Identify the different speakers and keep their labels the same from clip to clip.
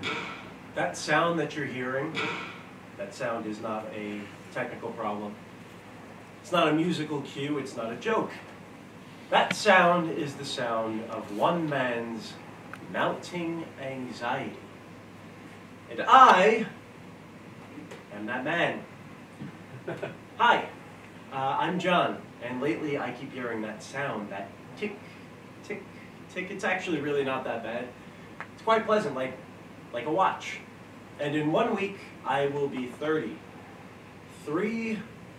Speaker 1: That sound that you're hearing, that sound is not a technical problem. It's not a musical cue, it's not a joke. That sound is the sound of one man's mounting anxiety. And I am that man. Hi, I'm John, and lately I keep hearing that sound, that tick, tick, tick. It's actually really not that bad. It's quite pleasant, like a watch. And in 1 week, I will be 30. 3-0.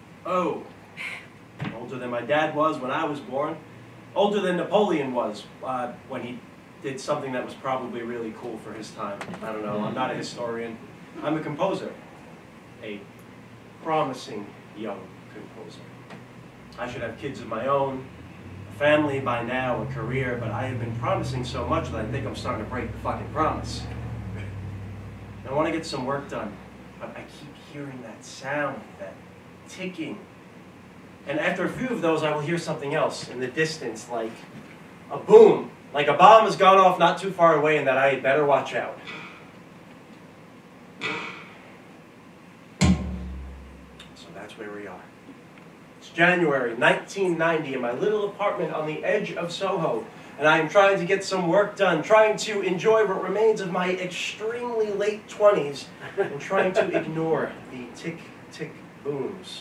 Speaker 1: Older than my dad was when I was born. Older than Napoleon was when he did something that was probably really cool for his time. I don't know, I'm not a historian. I'm a composer. A promising young composer. I should have kids of my own, a family by now, a career, but I have been promising so much that I think I'm starting to break the fucking promise. I want to get some work done, but I keep hearing that sound, that ticking. And after a few of those, I will hear something else in the distance, like a boom, like a bomb has gone off not too far away and that I had better watch out. So that's where we are. It's January 1990 in my little apartment on the edge of Soho. And I am trying to get some work done, trying to enjoy what remains of my extremely late 20s, and trying to ignore the tick-tick booms.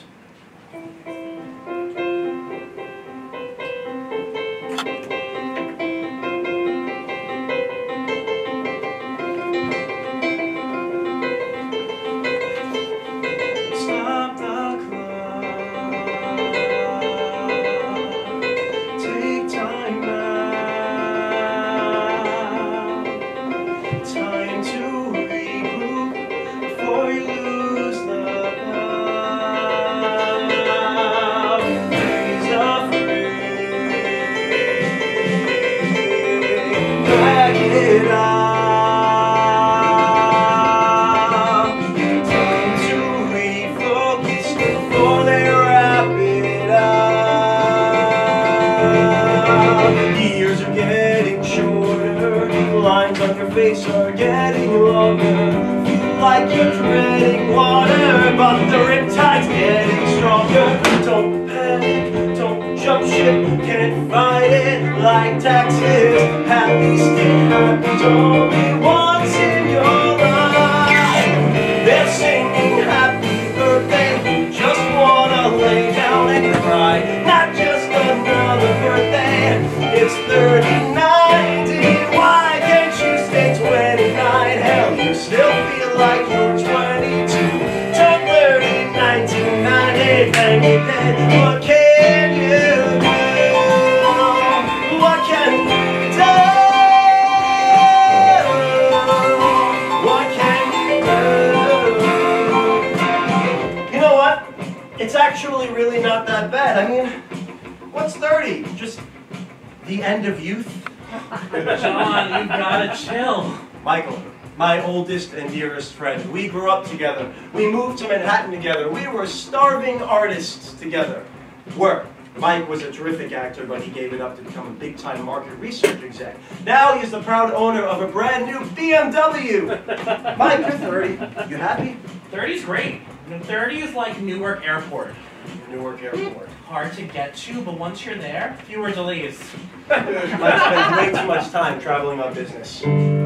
Speaker 1: Face are getting longer. Feel like you're treading water, but the riptide's getting stronger. Don't panic, don't jump ship, can't fight it like taxes. At least it happens only once in your life. They're singing happy birthday, you just wanna lay down and cry. Not just another birthday, it's 30-90. Why? 29, hell, you still feel like you're 22. Turn 30, 1990, bang it dead. What can you do? What can you do? What can you do? You know what? It's actually really not that bad. I mean, what's 30? Just the end of youth?
Speaker 2: John, you gotta chill.
Speaker 1: Michael, my oldest and dearest friend. We grew up together. We moved to Manhattan together. We were starving artists together. Mike was a terrific actor, but he gave it up to become a big-time market research exec. Now he's the proud owner of a brand new BMW. Mike, you're 30. You happy?
Speaker 2: 30's great. 30 is like Newark Airport.
Speaker 1: Newark Airport.
Speaker 2: Hard to get to, but once you're there, fewer delays.
Speaker 1: Mike spends way too much time traveling on business.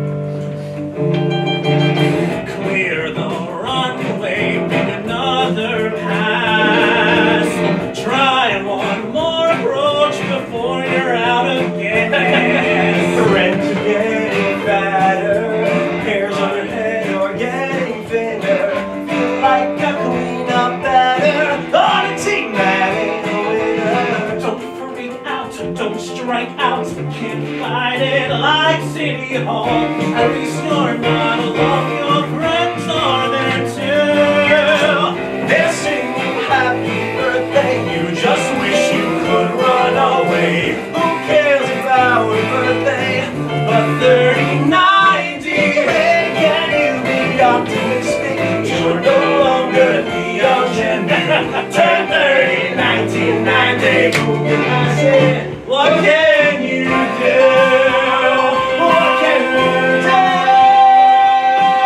Speaker 2: Clear the runway, make another pass. Try one more approach before you're out of gas.
Speaker 1: The rents are getting fatter, hairs on your head are getting thinner. Feel like a clean-up batter on a team that ain't a winner.
Speaker 2: Don't freak out, don't strike out. Can't fight it like City Hall. At least you're not alone, your friends are there too.
Speaker 1: They're singing happy birthday, you just wish you could run away. Who cares about a birthday? But 30-90, hey, can you be optimistic? You're no longer the young and turn 30, 1990. Who can I say? What can you do? What can you do?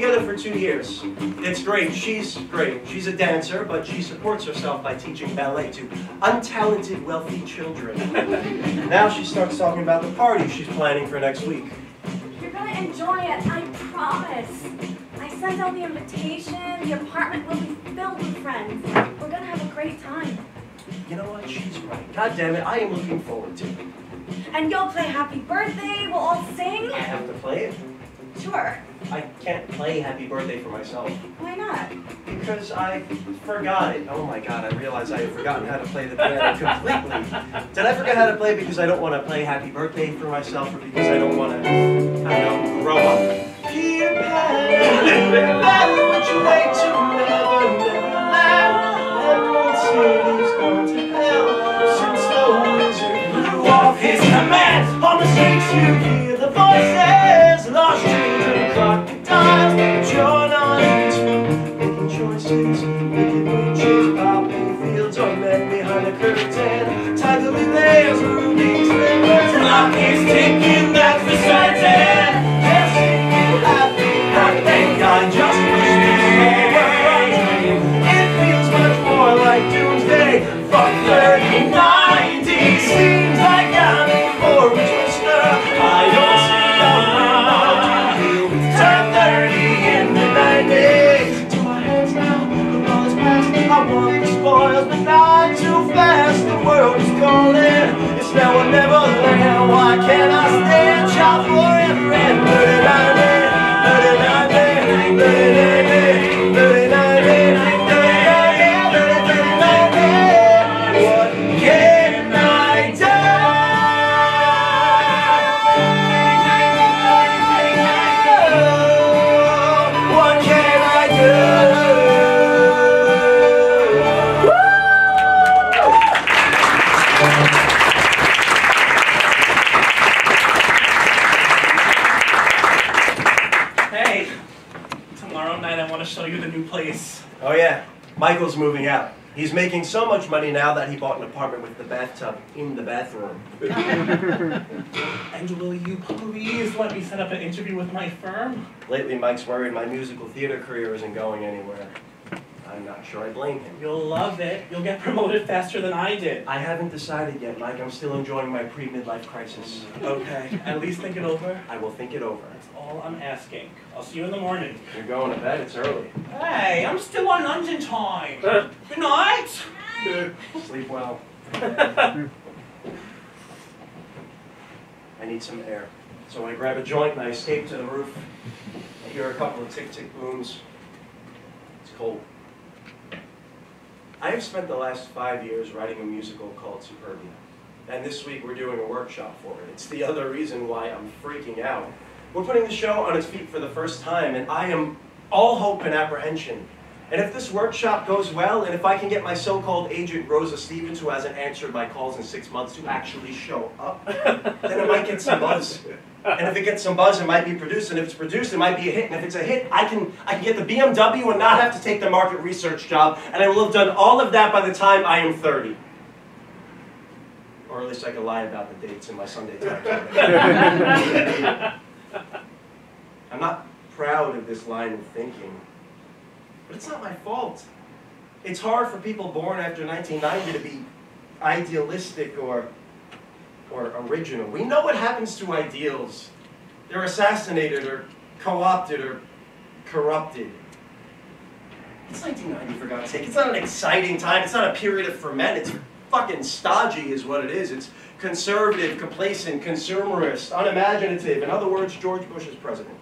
Speaker 1: together for 2 years. It's great. She's great. She's a dancer, but she supports herself by teaching ballet to untalented, wealthy children. Now she starts talking about the party she's planning for next week.
Speaker 3: You're gonna enjoy it, I promise. I sent out the invitation. The apartment will be filled with friends. We're gonna have a great time.
Speaker 1: You know what? She's right. God damn it, I am looking forward to it.
Speaker 3: And you'll play Happy Birthday. We'll all sing.
Speaker 1: I have to play it.
Speaker 3: Sure.
Speaker 1: I can't play Happy Birthday for myself.
Speaker 3: Why not?
Speaker 1: Because I forgot it. Oh my god, I realized I had forgotten how to play the piano completely. Did I forget how to play because I don't want to play Happy Birthday for myself or because I don't want to, I don't know, grow up? Peter Pan, would you wait till never laugh? Everyone said he's gone to hell since the wizard blew off his command. On the streets you hear the voices, lost children, crocodiles, but you're not into making choices, making witches, popping fields, or men behind the curtain, tiger layers, rubies, slippers, clock is ticking, that's for certain. Dancing, happy birthday, I just wish this day were a dream. It feels much more like doomsday. Fuck 30, 90, seems like I'm in for a twister. I don't see you turn 30 in the 90s. To my hands now, the ball is past. I want the spoils, but not too fast. The world is calling, it's now or never land. Why can't I stand child forever and 39?
Speaker 2: Show you the new place.
Speaker 1: Oh yeah, Michael's moving out. He's making so much money now that he bought an apartment with the bathtub in the bathroom.
Speaker 2: And will you please let me set up an interview with my firm?
Speaker 1: Lately, Mike's worried my musical theater career isn't going anywhere. I'm not sure I blame him.
Speaker 2: You'll love it. You'll get promoted faster than I did.
Speaker 1: I haven't decided yet, Mike. I'm still enjoying my pre-midlife crisis.
Speaker 2: Okay, at least think it over.
Speaker 1: I will think it over.
Speaker 2: That's all I'm asking. I'll see you in the morning.
Speaker 1: You're going to bed? It's early.
Speaker 2: Hey, I'm still on London time. Good night.
Speaker 1: Sleep well. I need some air. So I grab a joint and I escape to the roof. I hear a couple of tick-tick booms. It's cold. I have spent the last 5 years writing a musical called Superbia. And this week we're doing a workshop for it. It's the other reason why I'm freaking out. We're putting the show on its feet for the first time, and I am all hope and apprehension. And if this workshop goes well, and if I can get my so-called agent, Rosa Stevens, who hasn't answered my calls in 6 months, to actually show up, then it might get some buzz. And if it gets some buzz, it might be produced. And if it's produced, it might be a hit. And if it's a hit, I can get the BMW and not have to take the market research job. And I will have done all of that by the time I am 30. Or at least I can lie about the dates in my Sunday Times. I'm not proud of this line of thinking. But it's not my fault. It's hard for people born after 1990 to be idealistic or original. We know what happens to ideals. They're assassinated or co-opted or corrupted. It's 1990 for God's sake. It's not an exciting time. It's not a period of ferment. It's fucking stodgy is what it is. It's conservative, complacent, consumerist, unimaginative. In other words, George Bush is president.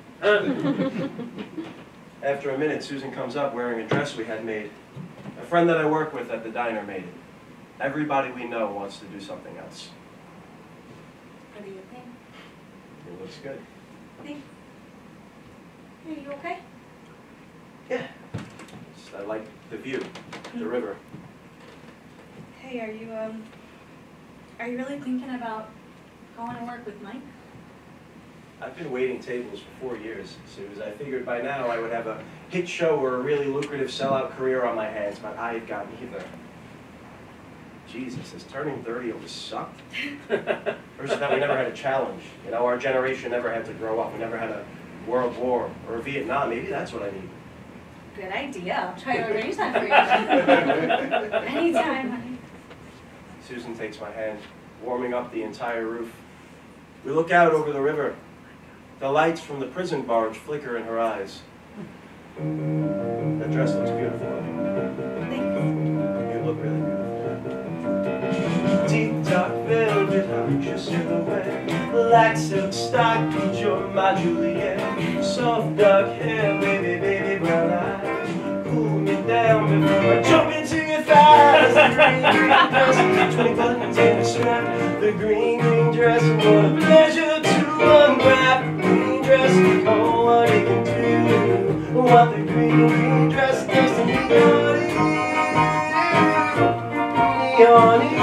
Speaker 1: After a minute, Susan comes up wearing a dress we had made. A friend that I work with at the diner made it. Everybody we know wants to do something else.
Speaker 3: What do you think?
Speaker 1: It looks good.
Speaker 3: Thanks. Are you okay?
Speaker 1: Yeah. I like the view, the river.
Speaker 3: Hey, are you really thinking about going to work with Mike?
Speaker 1: I've been waiting tables for 4 years, Suze. I figured by now I would have a hit show or a really lucrative sellout career on my hands, but I've got neither. Jesus, is turning 30 always sucked? First that we never had a challenge. You know, our generation never had to grow up. We never had a World War or Vietnam. Maybe that's what I need.
Speaker 3: Good idea. I'll try to arrange that for you. Anytime, honey.
Speaker 1: Susan takes my hand, warming up the entire roof. We look out over the river. The lights from the prison barge flicker in her eyes. That dress looks beautiful on you.
Speaker 3: Thanks.
Speaker 1: You look really beautiful. Deep dark velvet, hide your silhouette. Black silk stockings, you're my Juliet. Soft dark hair, baby, baby, brown eyes. Cool me down before I jump into your thighs. The green, green dress, 20 buttons in a strap. The green, green dress, what a pleasure to unwrap. Green dress, oh, what it can do. What the green, green dress does to me, on you.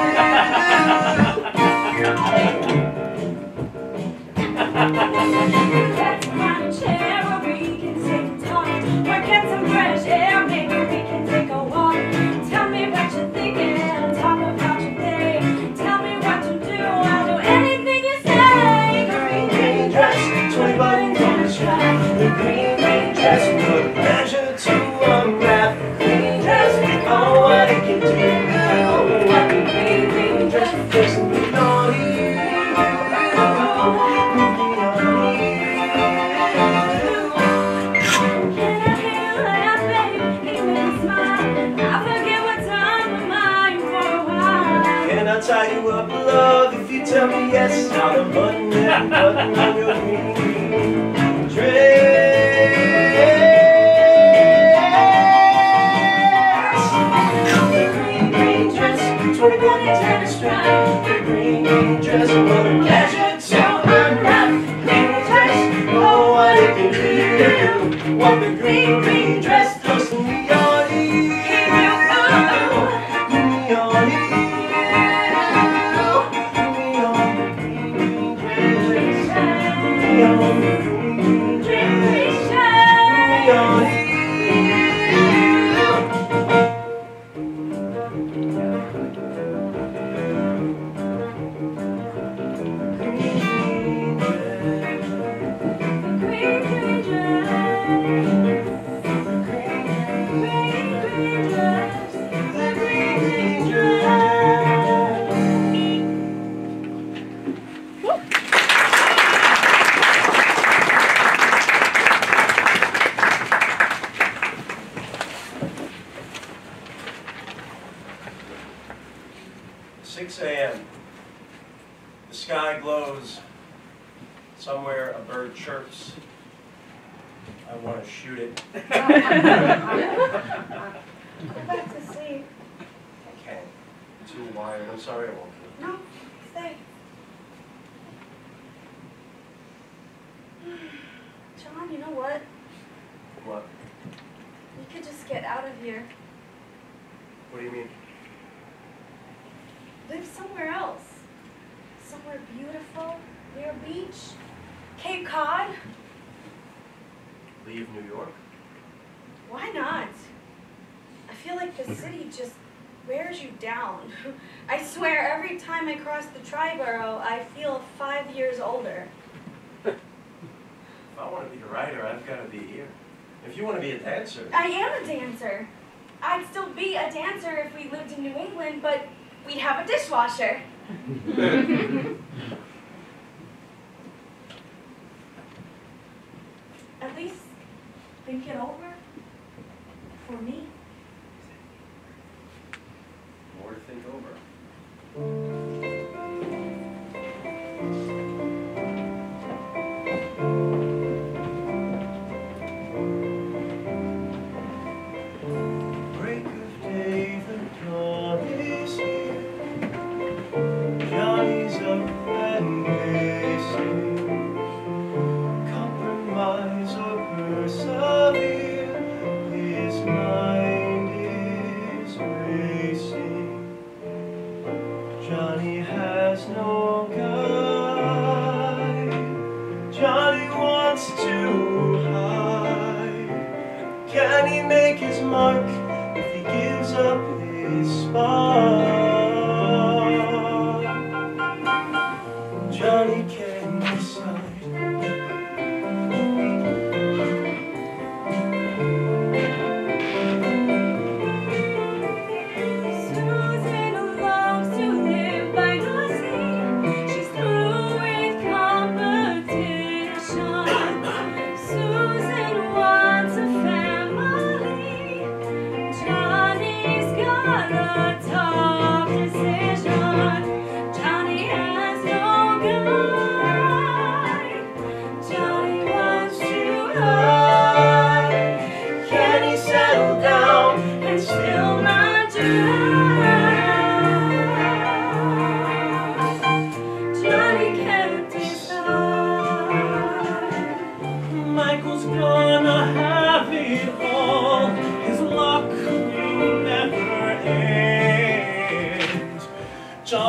Speaker 3: Let's find a chair where we can sit and talk, or get some fresh air, maybe we can take a walk. Tell me what you're thinking, talk about your day. Tell me what to do, I'll do anything you say. Green, green dress, 20 buttons on the strap.
Speaker 1: The green, green dress, what a pleasure to unwrap. Green dress, oh, what it can do. What the green, green dress does to me, on you. Tie you up, love, if you tell me yes. Now the button and button on your green, green dress. The green, green dress, 20 buttons and a strap. The green, green dress, what a pleasure to unwrap. Green dress, oh, what it can do. What the green, green dress does to me, on you. The sky glows. Somewhere a bird chirps. I want to shoot it.
Speaker 3: Go back to sleep.
Speaker 1: I can't. I'm too wired. I'm sorry I won't.
Speaker 3: No, stay. John, you know what?
Speaker 1: What?
Speaker 3: We could just get out of here.
Speaker 1: What do you mean?
Speaker 3: Live somewhere else. Somewhere beautiful, near a beach. Cape Cod.
Speaker 1: Leave New York?
Speaker 3: Why not? I feel like the city just wears you down. I swear, every time I cross the Triborough, I feel 5 years older.
Speaker 1: If I want to be a writer, I've got to be here. If you want to be a dancer...
Speaker 3: I am a dancer. I'd still be a dancer if we lived in New England, but we'd have a dishwasher. At least think it over for me.
Speaker 1: More to think over. Break of day, the dawn is here. Johnny's up and racing. Compromise or persevere. His mind is racing. Johnny has no guide. Johnny wants to hide. Can he make his mark if he gives up his spot? Johnny can decide.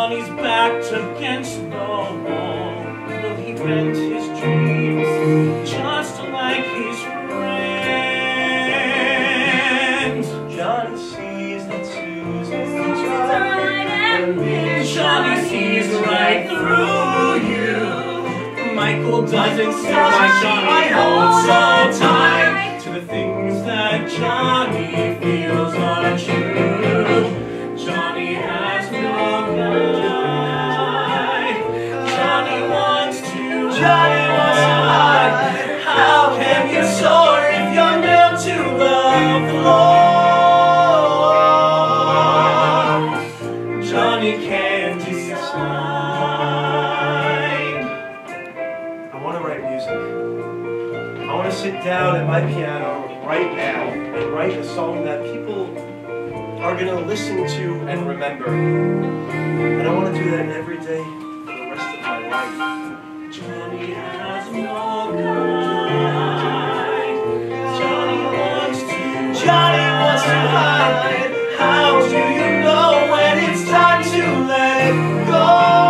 Speaker 2: Johnny's backed against the wall. Will he bend his dreams just like his friends?
Speaker 1: Johnny sees that Susan's right, and
Speaker 2: Johnny sees right through you. Michael doesn't see why Johnny holds so tight to the things that Johnny feels are true. Johnny has no guide. Johnny wants to hide. How can you soar if you're nailed to the floor? Johnny can't decide.
Speaker 1: I want to write music. I want to sit down at my piano right now and write a song that people are going to listen to and remember. And I want to do that every day for the rest of my life.
Speaker 2: Johnny has no guide. Johnny wants to hide. How do you know when it's time to let go?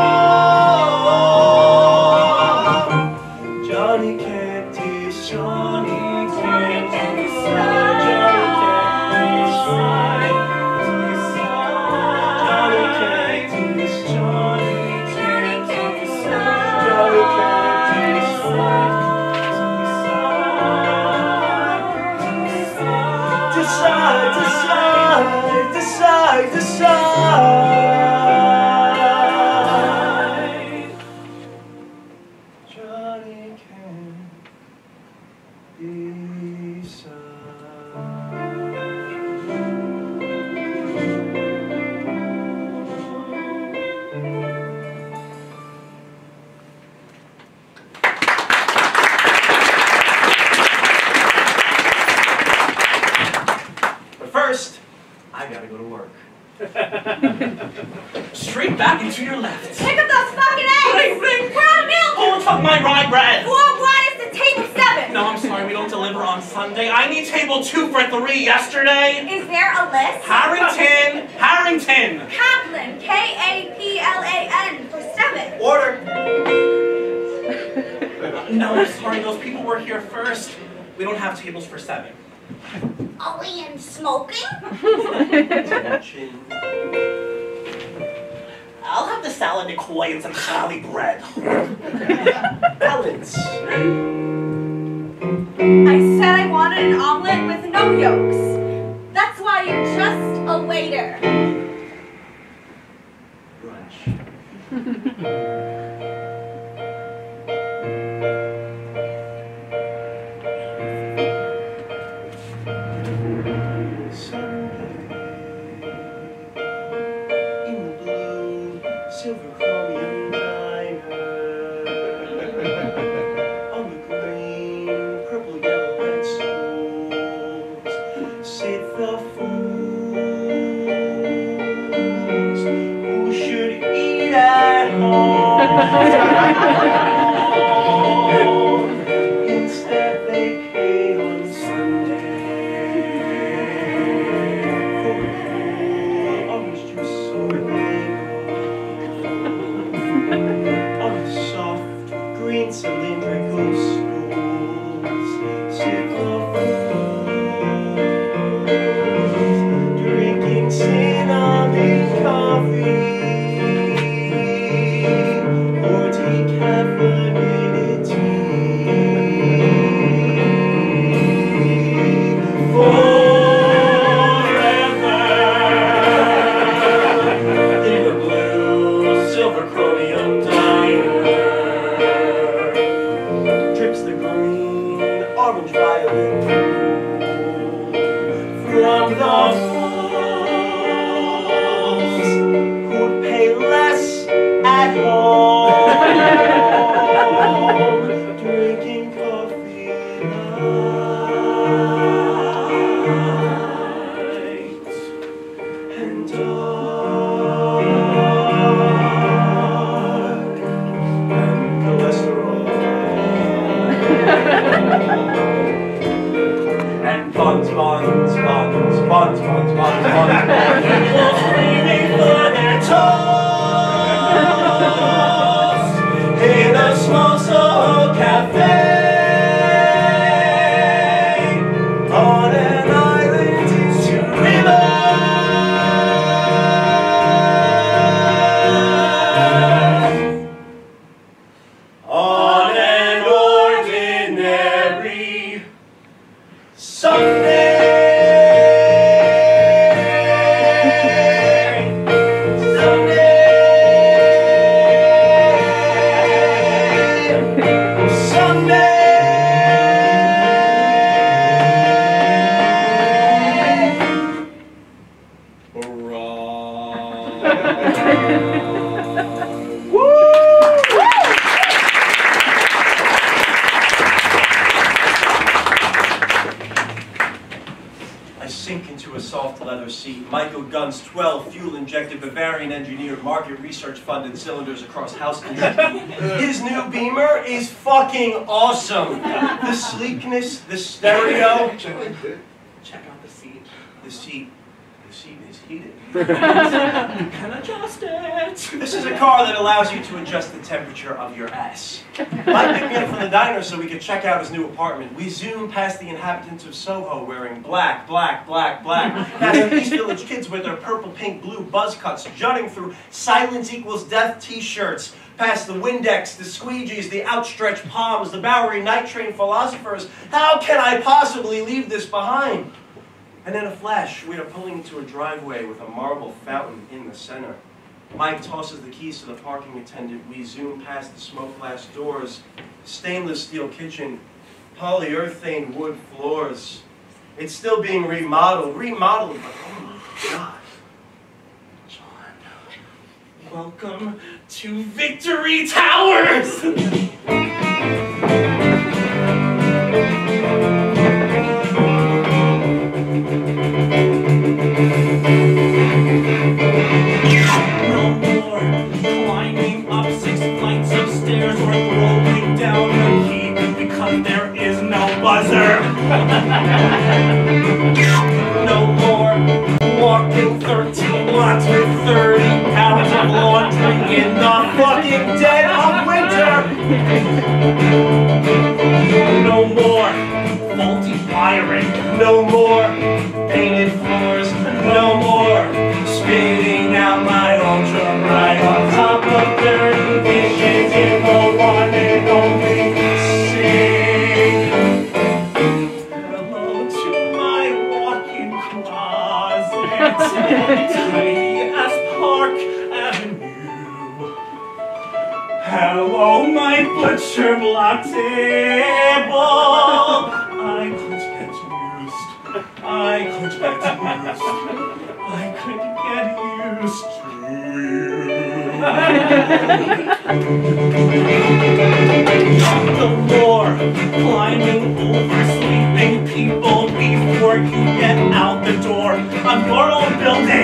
Speaker 1: Johnny can't decide.
Speaker 2: Johnny can't decide. Johnny can't decide. Johnny can't decide. Johnny can't decide.
Speaker 1: Johnny can't decide. Decide. Johnny can't But first, I gotta go to work.
Speaker 2: Straight back and to your left.
Speaker 3: Pick up those fucking eggs!
Speaker 2: Ring.
Speaker 3: We're out of milk!
Speaker 2: Oh, fuck my rye bread!
Speaker 3: Well, why is the table 7?
Speaker 2: No, I'm sorry, we don't deliver on Sunday. I need table 2 for 3 yesterday.
Speaker 3: Is there a list?
Speaker 2: Harrington!
Speaker 3: Kaplan, Kaplan for 7.
Speaker 1: Order!
Speaker 2: No, I'm sorry, those people were here first. We don't have tables for 7.
Speaker 3: Are we in smoking?
Speaker 1: Chin.
Speaker 2: I'll have the salad McCoy and some challah bread.
Speaker 1: Balance.
Speaker 3: I said I wanted an omelet with no yolks. That's why you're just a waiter.
Speaker 1: Brunch. Silver chromium diner. On the green, purple, yellow, red stools sit the fools who should eat at home. Instead they pay on Sunday for cool orange juice or on soft green cylindrical stools sit the fools drinking cinnamon coffee or decaffeinated tea. Forever in the blue silver chromium drips the green, orange, violet from the fools who'd pay less at home, drinking coffee light and dark and cholesterol. And buns. People screaming for their toys. I sink into a soft leather seat. Michael guns 12 fuel-injected Bavarian-engineered, market research-funded cylinders across House Kentucky. His new Beamer is fucking awesome. The sleekness, the stereo.
Speaker 2: Check out the seat.
Speaker 1: The seat is heated.
Speaker 2: You can adjust it.
Speaker 1: This is a car that allows you to adjust the temperature of your ass. Mike picked me up from the diner so we could check out his new apartment. We zoom past the inhabitants of Soho wearing black, black, black, black. Past the East Village kids with their purple, pink, blue buzz cuts jutting through silence equals death t-shirts. Past the Windex, the squeegees, the outstretched palms, the Bowery night train philosophers. How can I possibly leave this behind? And in a flash, we are pulling into a driveway with a marble fountain in the center. Mike tosses the keys to the parking attendant. We zoom past the smoke glass doors, stainless steel kitchen, polyurethane wood floors. It's still being remodeled, but oh my God.
Speaker 2: John, welcome to Victory Towers!
Speaker 1: No more walking 13 blocks with 30 pounds of laundry in the fucking dead of winter.
Speaker 2: No more faulty wiring.
Speaker 1: No more painted floors. No more spitting out my ultra bright on top of dirty dishes in the one and only sink.
Speaker 2: Tiny as Park Avenue. Hello, my butcher block table. I could get used. I could get used to you. No more climbing over sleeping people before you get out the door of your own building.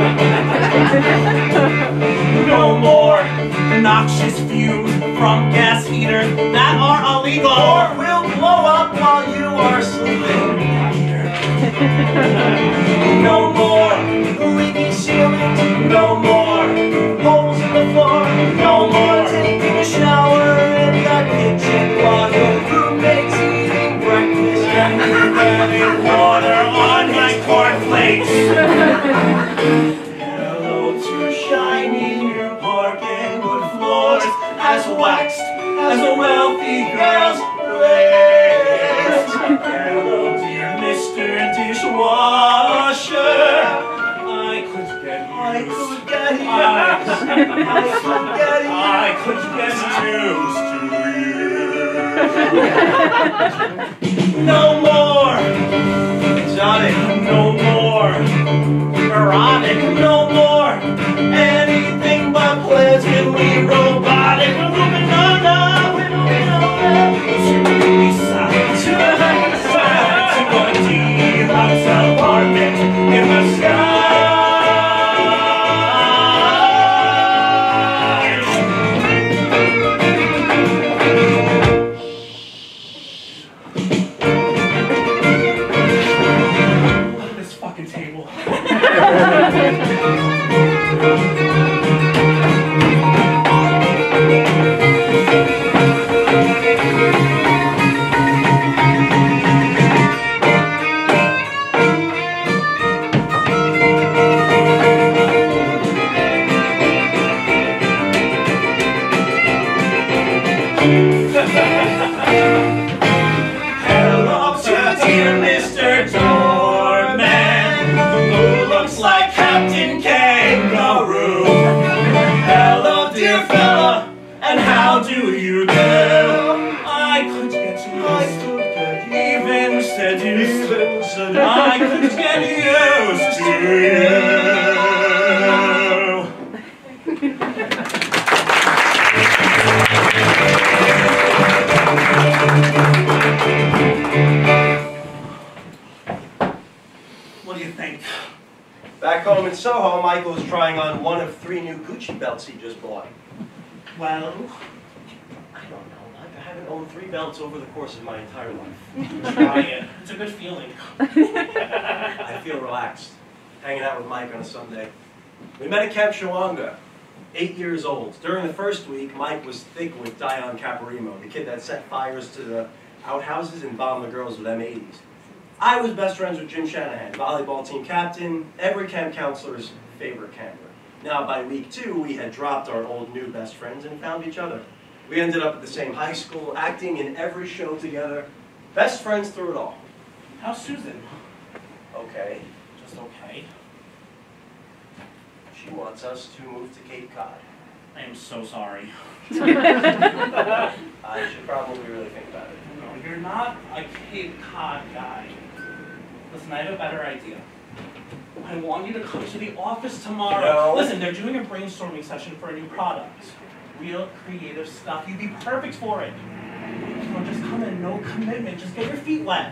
Speaker 2: No more noxious fumes from gas heaters that are illegal
Speaker 1: Or will blow up while you are sleeping. No more leaky ceilings. No more holes in the floor. No more taking a shower in the kitchen while your roommate's eating breakfast.
Speaker 2: and getting water on my cornflakes. Hello to shiny new park and wood floors, as waxed as a wealthy girl's waist. Hello, dear Mr. Dishwasher. I could get used to you. No more exotic, no more erotic, no more anything but pleasantly robotic. We're moving on up, to a deluxe apartment in the sky. Hello to dear Mr. Doorman, who looks like Captain Kangaroo. Hello, dear fella, and how do you do? I could get used, even seduced. I could get used to you.
Speaker 1: home in Soho, Michael is trying on one of 3 new Gucci belts he just bought.
Speaker 2: Well,
Speaker 1: I don't know. I haven't owned 3 belts over the course of my entire life.
Speaker 2: try it. It's a good feeling.
Speaker 1: I feel relaxed, hanging out with Mike on a Sunday. We met at Camp Shawanga, 8 years old. During the first week, Mike was thick with Dion Caparimo, the kid that set fires to the outhouses and bombed the girls with M80s. I was best friends with Jim Shanahan, volleyball team captain, every camp counselor's favorite camper. Now, by week 2, we had dropped our old new best friends and found each other. We ended up at the same high school, acting in every show together. Best friends through it all.
Speaker 2: How's Susan?
Speaker 1: Okay.
Speaker 2: Just okay.
Speaker 1: She wants us to move to Cape Cod.
Speaker 2: I am so sorry.
Speaker 1: I should probably really think about it.
Speaker 2: No, you're not a Cape Cod guy. Listen, I have a better idea. I want you to come to the office tomorrow.
Speaker 1: No.
Speaker 2: Listen, they're doing a brainstorming session for a new product. Real creative stuff. You'd be perfect for it. Come on, just come in, no commitment. Just get your feet wet.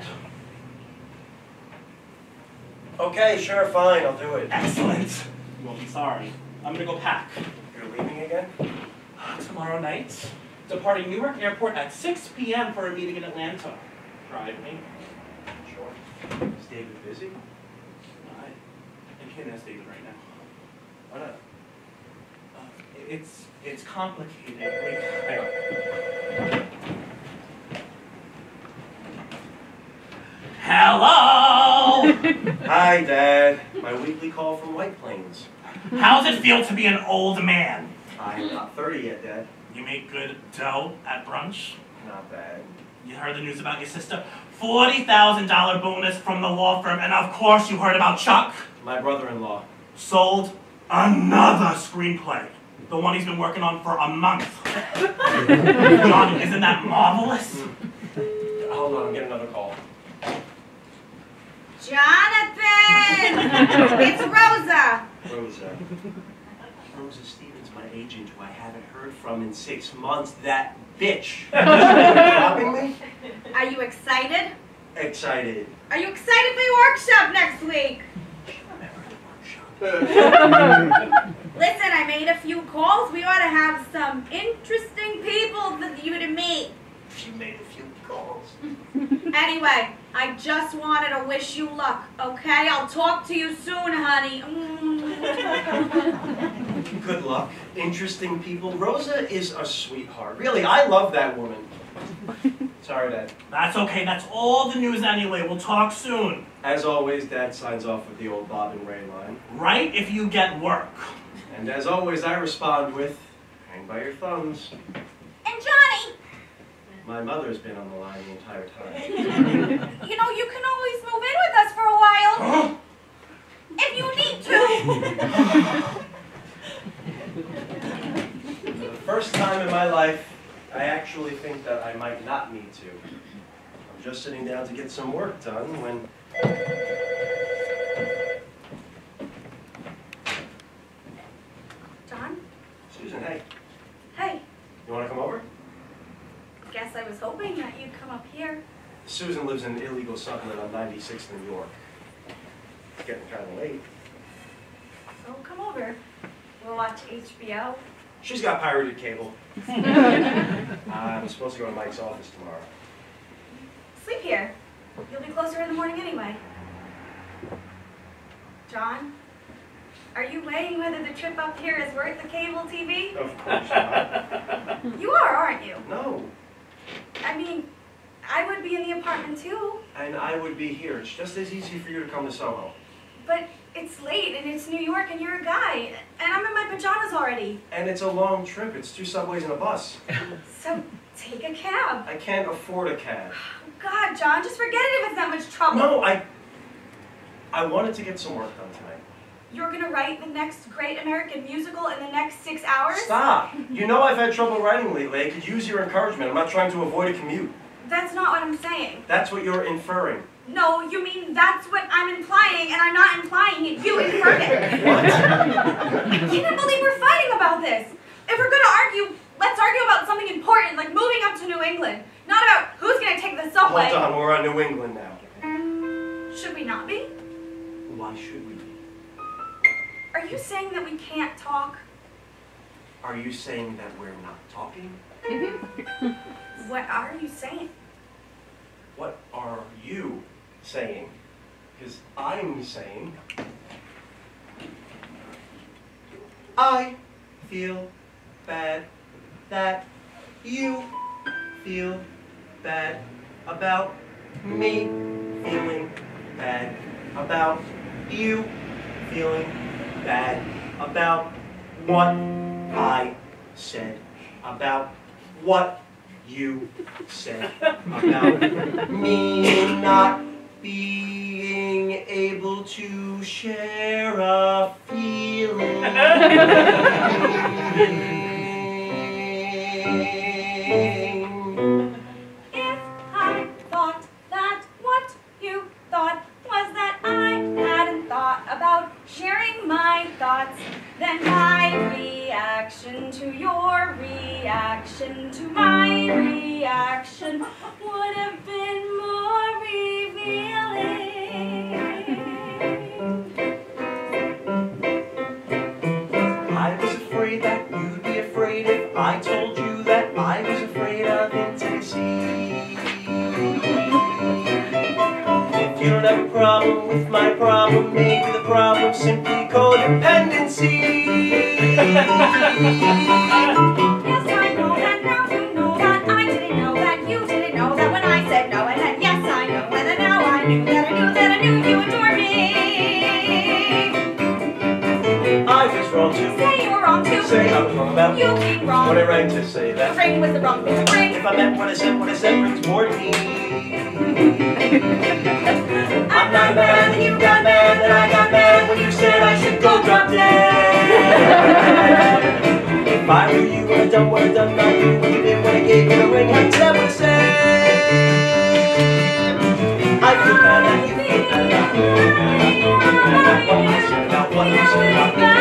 Speaker 1: Okay, sure, fine, I'll do it.
Speaker 2: Excellent. You won't be sorry. I'm gonna go pack.
Speaker 1: You're leaving again?
Speaker 2: Tomorrow night, departing Newark Airport at 6 p.m. for a meeting in Atlanta. Drive me.
Speaker 1: Sure. Is David busy?
Speaker 2: I can't ask David right now.
Speaker 1: Why not?
Speaker 2: It's complicated. Wait, hang on. Hello!
Speaker 1: Hi, Dad. My weekly call from White Plains.
Speaker 2: How's it feel to be an old man?
Speaker 1: I'm not 30 yet, Dad.
Speaker 2: You make good dough at brunch?
Speaker 1: Not bad.
Speaker 2: You heard the news about your sister? $40,000 bonus from the law firm, and of course you heard about Chuck.
Speaker 1: My brother-in-law.
Speaker 2: Sold another screenplay. The one he's been working on for a month. Johnny, isn't that marvelous?
Speaker 1: Hold on, I'm getting another call.
Speaker 4: Jonathan! It's Rosa!
Speaker 1: Rosa. Rosa Stevens, my agent, who I haven't heard from in 6 months. That bitch. Dropping me?
Speaker 4: Are you excited?
Speaker 1: Excited.
Speaker 4: Are you excited for your workshop next week? Listen, I made a few calls. We ought to have some interesting people for you to meet.
Speaker 1: She made a few calls.
Speaker 4: Anyway, I just wanted to wish you luck, okay? I'll talk to you soon, honey.
Speaker 1: Good luck. Interesting people. Rosa is a sweetheart. Really, I love that woman. Sorry, Dad.
Speaker 2: That's okay, that's all the news anyway. We'll talk soon.
Speaker 1: As always, Dad signs off with the old Bob and Ray line.
Speaker 2: Right if you get work.
Speaker 1: And as always, I respond with, hang by your thumbs.
Speaker 4: And Johnny,
Speaker 1: My mother's been on the line the entire time.
Speaker 4: you know, you can always move in with us for a while. If you need to.
Speaker 1: For the first time in my life, I actually think that I might not need to. I'm just sitting down to get some work done when...
Speaker 4: John?
Speaker 1: Susan, hey.
Speaker 4: Hey,
Speaker 1: You want to come over?
Speaker 4: guess I was hoping that you'd come up here.
Speaker 1: Susan lives in illegal settlement on 96th in New York. It's getting kind of late.
Speaker 4: So come over. We'll watch HBO.
Speaker 1: She's got pirated cable. I'm supposed to go to Mike's office tomorrow.
Speaker 4: Sleep here. You'll be closer in the morning anyway. John, are you weighing whether the trip up here is worth the cable TV?
Speaker 1: Of course not.
Speaker 4: You are, aren't you?
Speaker 1: No.
Speaker 4: I mean, I would be in the apartment too.
Speaker 1: And I would be here. It's just as easy for you to come to Soho.
Speaker 4: But it's late and it's New York and you're a guy. And I'm in my pajamas already.
Speaker 1: And it's a long trip. It's 2 subways and a bus.
Speaker 4: So take a cab.
Speaker 1: I can't afford a cab.
Speaker 4: God, John, just forget it if it's that much trouble.
Speaker 1: No, I wanted to get some work done tonight.
Speaker 4: You're gonna write the next great American musical in the next 6 hours?
Speaker 1: Stop! You know I've had trouble writing lately. I could use your encouragement. I'm not trying to avoid a commute.
Speaker 4: That's not what I'm saying.
Speaker 1: That's what you're inferring.
Speaker 4: No, you mean that's what I'm implying, and I'm not implying it. You inferred it.
Speaker 1: What?
Speaker 4: I can't believe we're fighting about this. If we're gonna argue, let's argue about something important, like moving up to New England. Not about who's gonna take the subway.
Speaker 1: Hold on, we're on New England now.
Speaker 4: Should we not be?
Speaker 1: Why should we be?
Speaker 4: you saying that we can't talk?
Speaker 1: Are you saying that we're not talking?
Speaker 4: What are you saying?
Speaker 1: What are you saying? Because I'm saying, I feel bad that you feel bad about me feeling bad about you feeling bad about what I said about what you said about me not being able to share a feeling.
Speaker 4: If I thought that what you thought was that I hadn't thought about sharing my thoughts, then my reaction to your reaction to my reaction would have been more revealing.
Speaker 1: I was afraid that you'd be afraid if I told you that I was afraid of intimacy. If you don't have a problem with my problem, maybe the problem's simply codependency.
Speaker 4: Yes, I know that now you know that I didn't know that you didn't know that when I said no, and then yes, I know, and then now I knew that I knew you adore me.
Speaker 1: I was wrong too.
Speaker 4: Say you were wrong too.
Speaker 1: Say I was wrong about
Speaker 4: You being wrong.
Speaker 1: what I rang to say
Speaker 4: The
Speaker 1: that.
Speaker 4: ring was the wrong thing to bring.
Speaker 1: If I meant what I said brings toward me. I'm not mad that you got mad that I got mad when you said I should go drop dead. If I were you, would have done what I done, not you, what you did when I gave you the ring, I said what I said. I feel bad that you feel bad about what I said about what you said about me.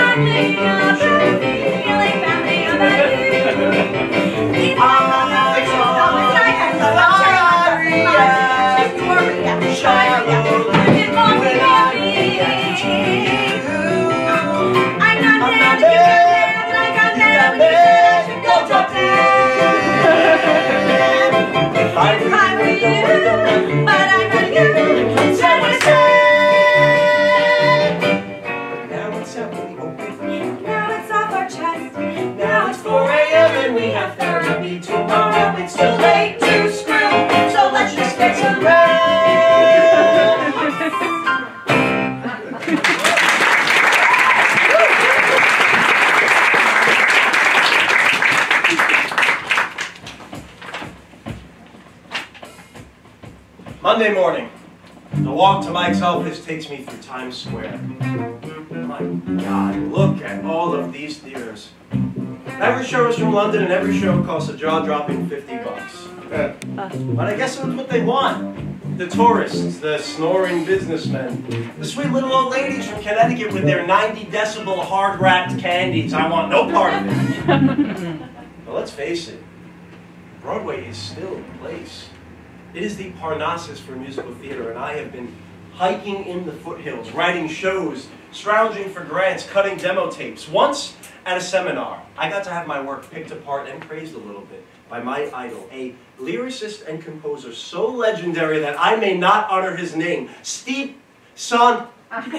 Speaker 1: Monday morning, the walk to Mike's office takes me through Times Square. My God, look at all of these theaters. Every show is from London and every show costs a jaw-dropping $50. But I guess that's what they want. The tourists, the snoring businessmen, the sweet little old ladies from Connecticut with their 90 decibel hard-wrapped candies. I want no part of it. But let's face it, Broadway is still a place. It is the Parnassus for musical theater, and I have been hiking in the foothills, writing shows, scrounging for grants, cutting demo tapes. Once, at a seminar, I got to have my work picked apart and praised a little bit by my idol, a lyricist and composer so legendary that I may not utter his name, Steve Son. But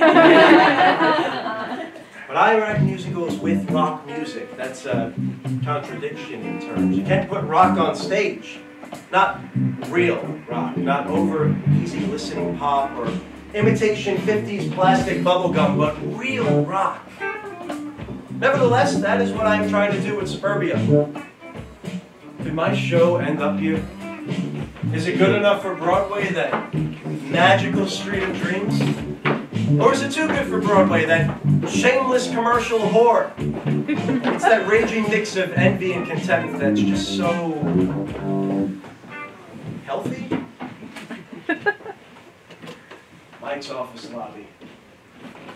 Speaker 1: I write musicals with rock music. That's a contradiction in terms. You can't put rock on stage. Not real rock, not over easy listening pop or imitation 50s plastic bubblegum, but real rock. Nevertheless, that is what I'm trying to do with Suburbia. Could my show end up here? Is it good enough for Broadway, that magical street of dreams? Or is it too good for Broadway, that shameless commercial whore? It's that raging mix of envy and contempt that's just so healthy? Mike's office lobby.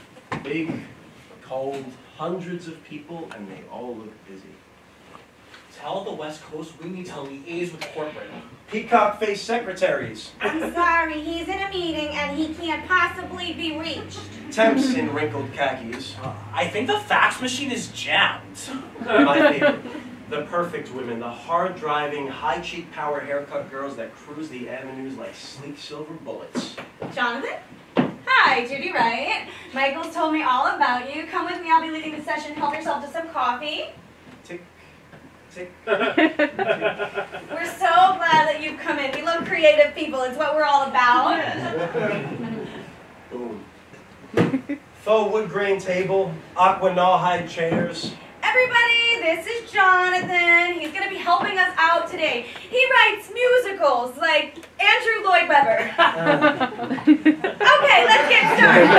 Speaker 1: Big, cold, hundreds of people, and they all look busy.
Speaker 2: Tell the West Coast we need to liaise with corporate.
Speaker 1: Peacock-faced secretaries.
Speaker 4: I'm sorry, he's in a meeting and he can't possibly be reached.
Speaker 1: Temps in wrinkled khakis.
Speaker 2: I think the fax machine is jammed.
Speaker 1: My favorite. The perfect women, the hard-driving, high-cheek power haircut girls that cruise the avenues like sleek silver bullets.
Speaker 4: Jonathan? Hi, Judy Wright. Michael's told me all about you. Come with me, I'll be leading the session. Help yourself to some coffee.
Speaker 1: Tick, tick.
Speaker 4: We're so glad that you've come in. We love creative people. It's what we're all about.
Speaker 1: Boom. Faux wood grain table, aqua rawhide chairs.
Speaker 4: Everybody, this is Jonathan. He's going to be helping us out today. He writes musicals like Andrew Lloyd Webber. Okay, let's get started.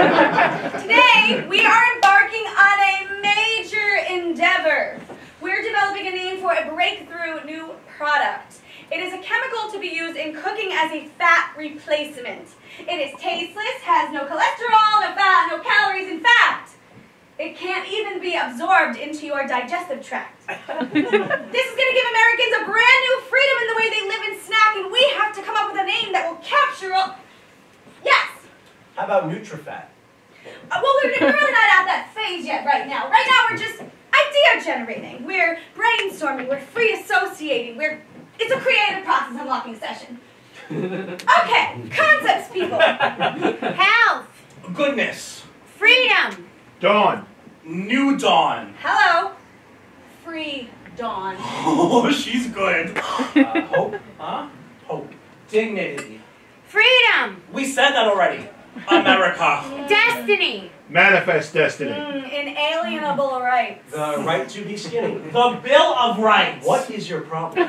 Speaker 4: Today, we are embarking on a major endeavor. We're developing a name for a breakthrough new product. It is a chemical to be used in cooking as a fat replacement. It is tasteless, has no cholesterol, no fat, no calories. In fact, it can't even be absorbed into your digestive tract. This is going to give Americans a brand new freedom in the way they live and snack, and we have to come up with a name that will capture all... Yes!
Speaker 1: How about NutriFat?
Speaker 4: Well, we're really not at that phase yet right now. Right now, we're just idea generating. We're brainstorming. We're free associating. It's a creative process unlocking session. Okay, concepts, people. Health.
Speaker 2: Goodness.
Speaker 4: Freedom.
Speaker 5: Dawn.
Speaker 2: New dawn.
Speaker 4: Hello. Free dawn.
Speaker 2: Oh, she's good.
Speaker 1: Hope?
Speaker 2: Huh? Hope. Dignity.
Speaker 4: Freedom.
Speaker 2: We said that already. America.
Speaker 4: Destiny.
Speaker 5: Manifest destiny.
Speaker 4: Inalienable rights.
Speaker 1: The right to be skinny.
Speaker 2: The Bill of Rights.
Speaker 1: What is your problem?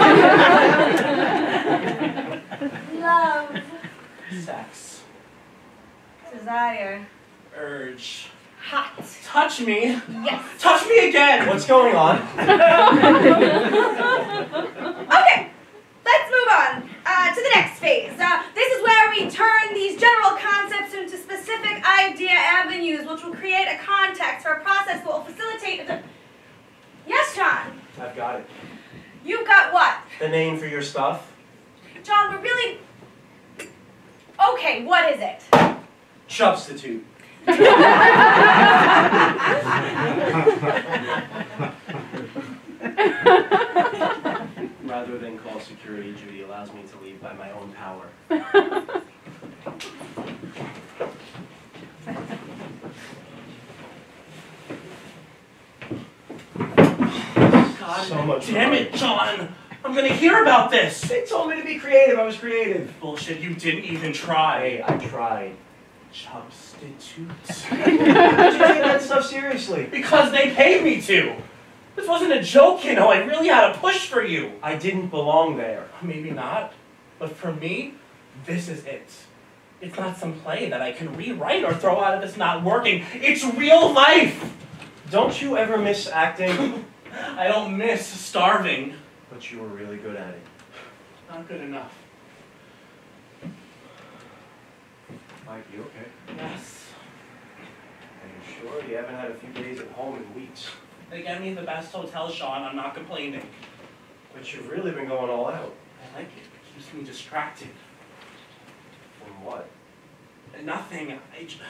Speaker 4: Love.
Speaker 2: Sex.
Speaker 4: Desire.
Speaker 2: Urge.
Speaker 4: Hot.
Speaker 2: Touch me.
Speaker 4: Yes.
Speaker 2: Touch me again.
Speaker 1: What's going on?
Speaker 4: Okay, let's move on to the next phase. This is where we turn these general concepts into specific idea avenues, which will create a context for a process that will facilitate the... Yes, John?
Speaker 1: I've got it.
Speaker 4: You've got what?
Speaker 1: The name for your stuff?
Speaker 4: John, we're really... Okay, what is it?
Speaker 1: Substitute. Rather than call security, Judy allows me to leave by my own power.
Speaker 2: God
Speaker 1: So much
Speaker 2: damn
Speaker 1: fun.
Speaker 2: it, John. I'm gonna hear about this.
Speaker 1: They told me to be creative. I was creative.
Speaker 2: Bullshit, you didn't even try.
Speaker 1: Hey, I tried.
Speaker 2: Substitute.
Speaker 1: Why did you take that stuff seriously?
Speaker 2: Because they paid me to. This wasn't a joke, you know. I really had to push for you.
Speaker 1: I didn't belong there.
Speaker 2: Maybe not, but for me, this is it. It's not some play that I can rewrite or throw out if it's not working. It's real life.
Speaker 1: Don't you ever miss acting?
Speaker 2: I don't miss starving.
Speaker 1: But you were really good at it.
Speaker 2: Not good enough.
Speaker 1: Mike, you okay?
Speaker 2: Yes.
Speaker 1: Are you sure? You haven't had a few days at home in weeks.
Speaker 2: They get me the best hotel, Sean. I'm not complaining.
Speaker 1: But you've really been going all out.
Speaker 2: I like it. It keeps me distracted.
Speaker 1: From what?
Speaker 2: Nothing.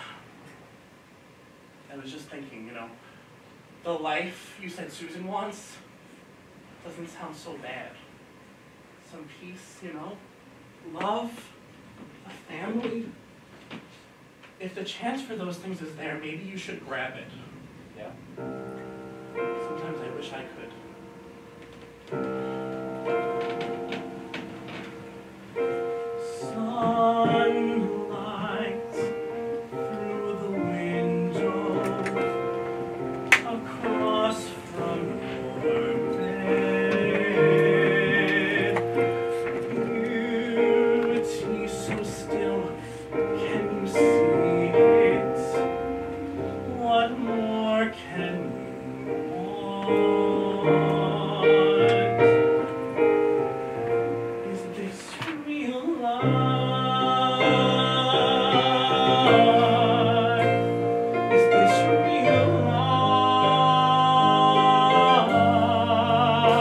Speaker 2: I was just thinking, you know, the life you said Susan wants doesn't sound so bad. Some peace, you know, love, a family. If the chance for those things is there, maybe you should grab it.
Speaker 1: Yeah.
Speaker 2: Sometimes I wish I could. Sunlight through the window, across from your bed. Beauty so still, can you see it? What more can you want? Is this real life? Is this real life?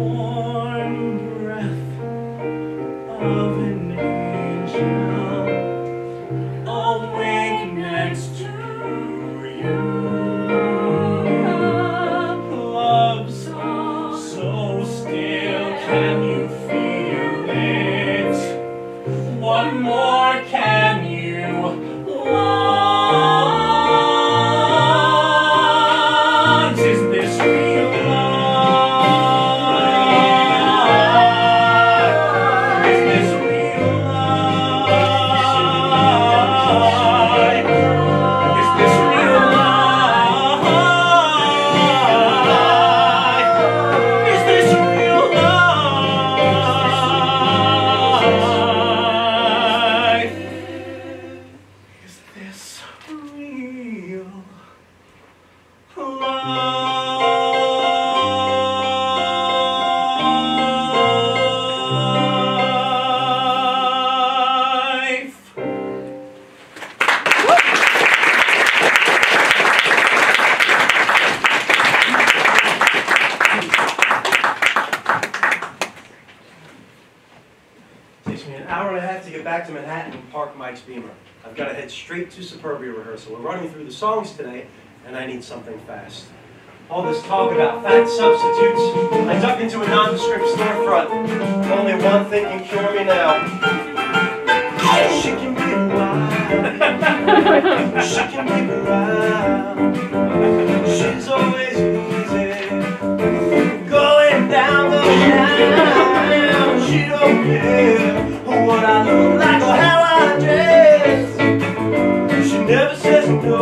Speaker 2: warm breath of an angel awake next to you. Love so still, can you feel it? What more can you want? Is this real love? Is this real love? Is this real love? Is this real life? Is this real life?
Speaker 1: Takes me an hour and a half to get back to Manhattan and park Mike's Beamer. I've got to head straight to Superbia rehearsal. We're running through the songs today, and I need something fast. All this talk about fat substitutes, I duck into a nondescript storefront. Only one thing can cure me now. She can be wild. She can be wild. She's always easy. Going down the line. She don't care what I look like or how I dress. She never says no.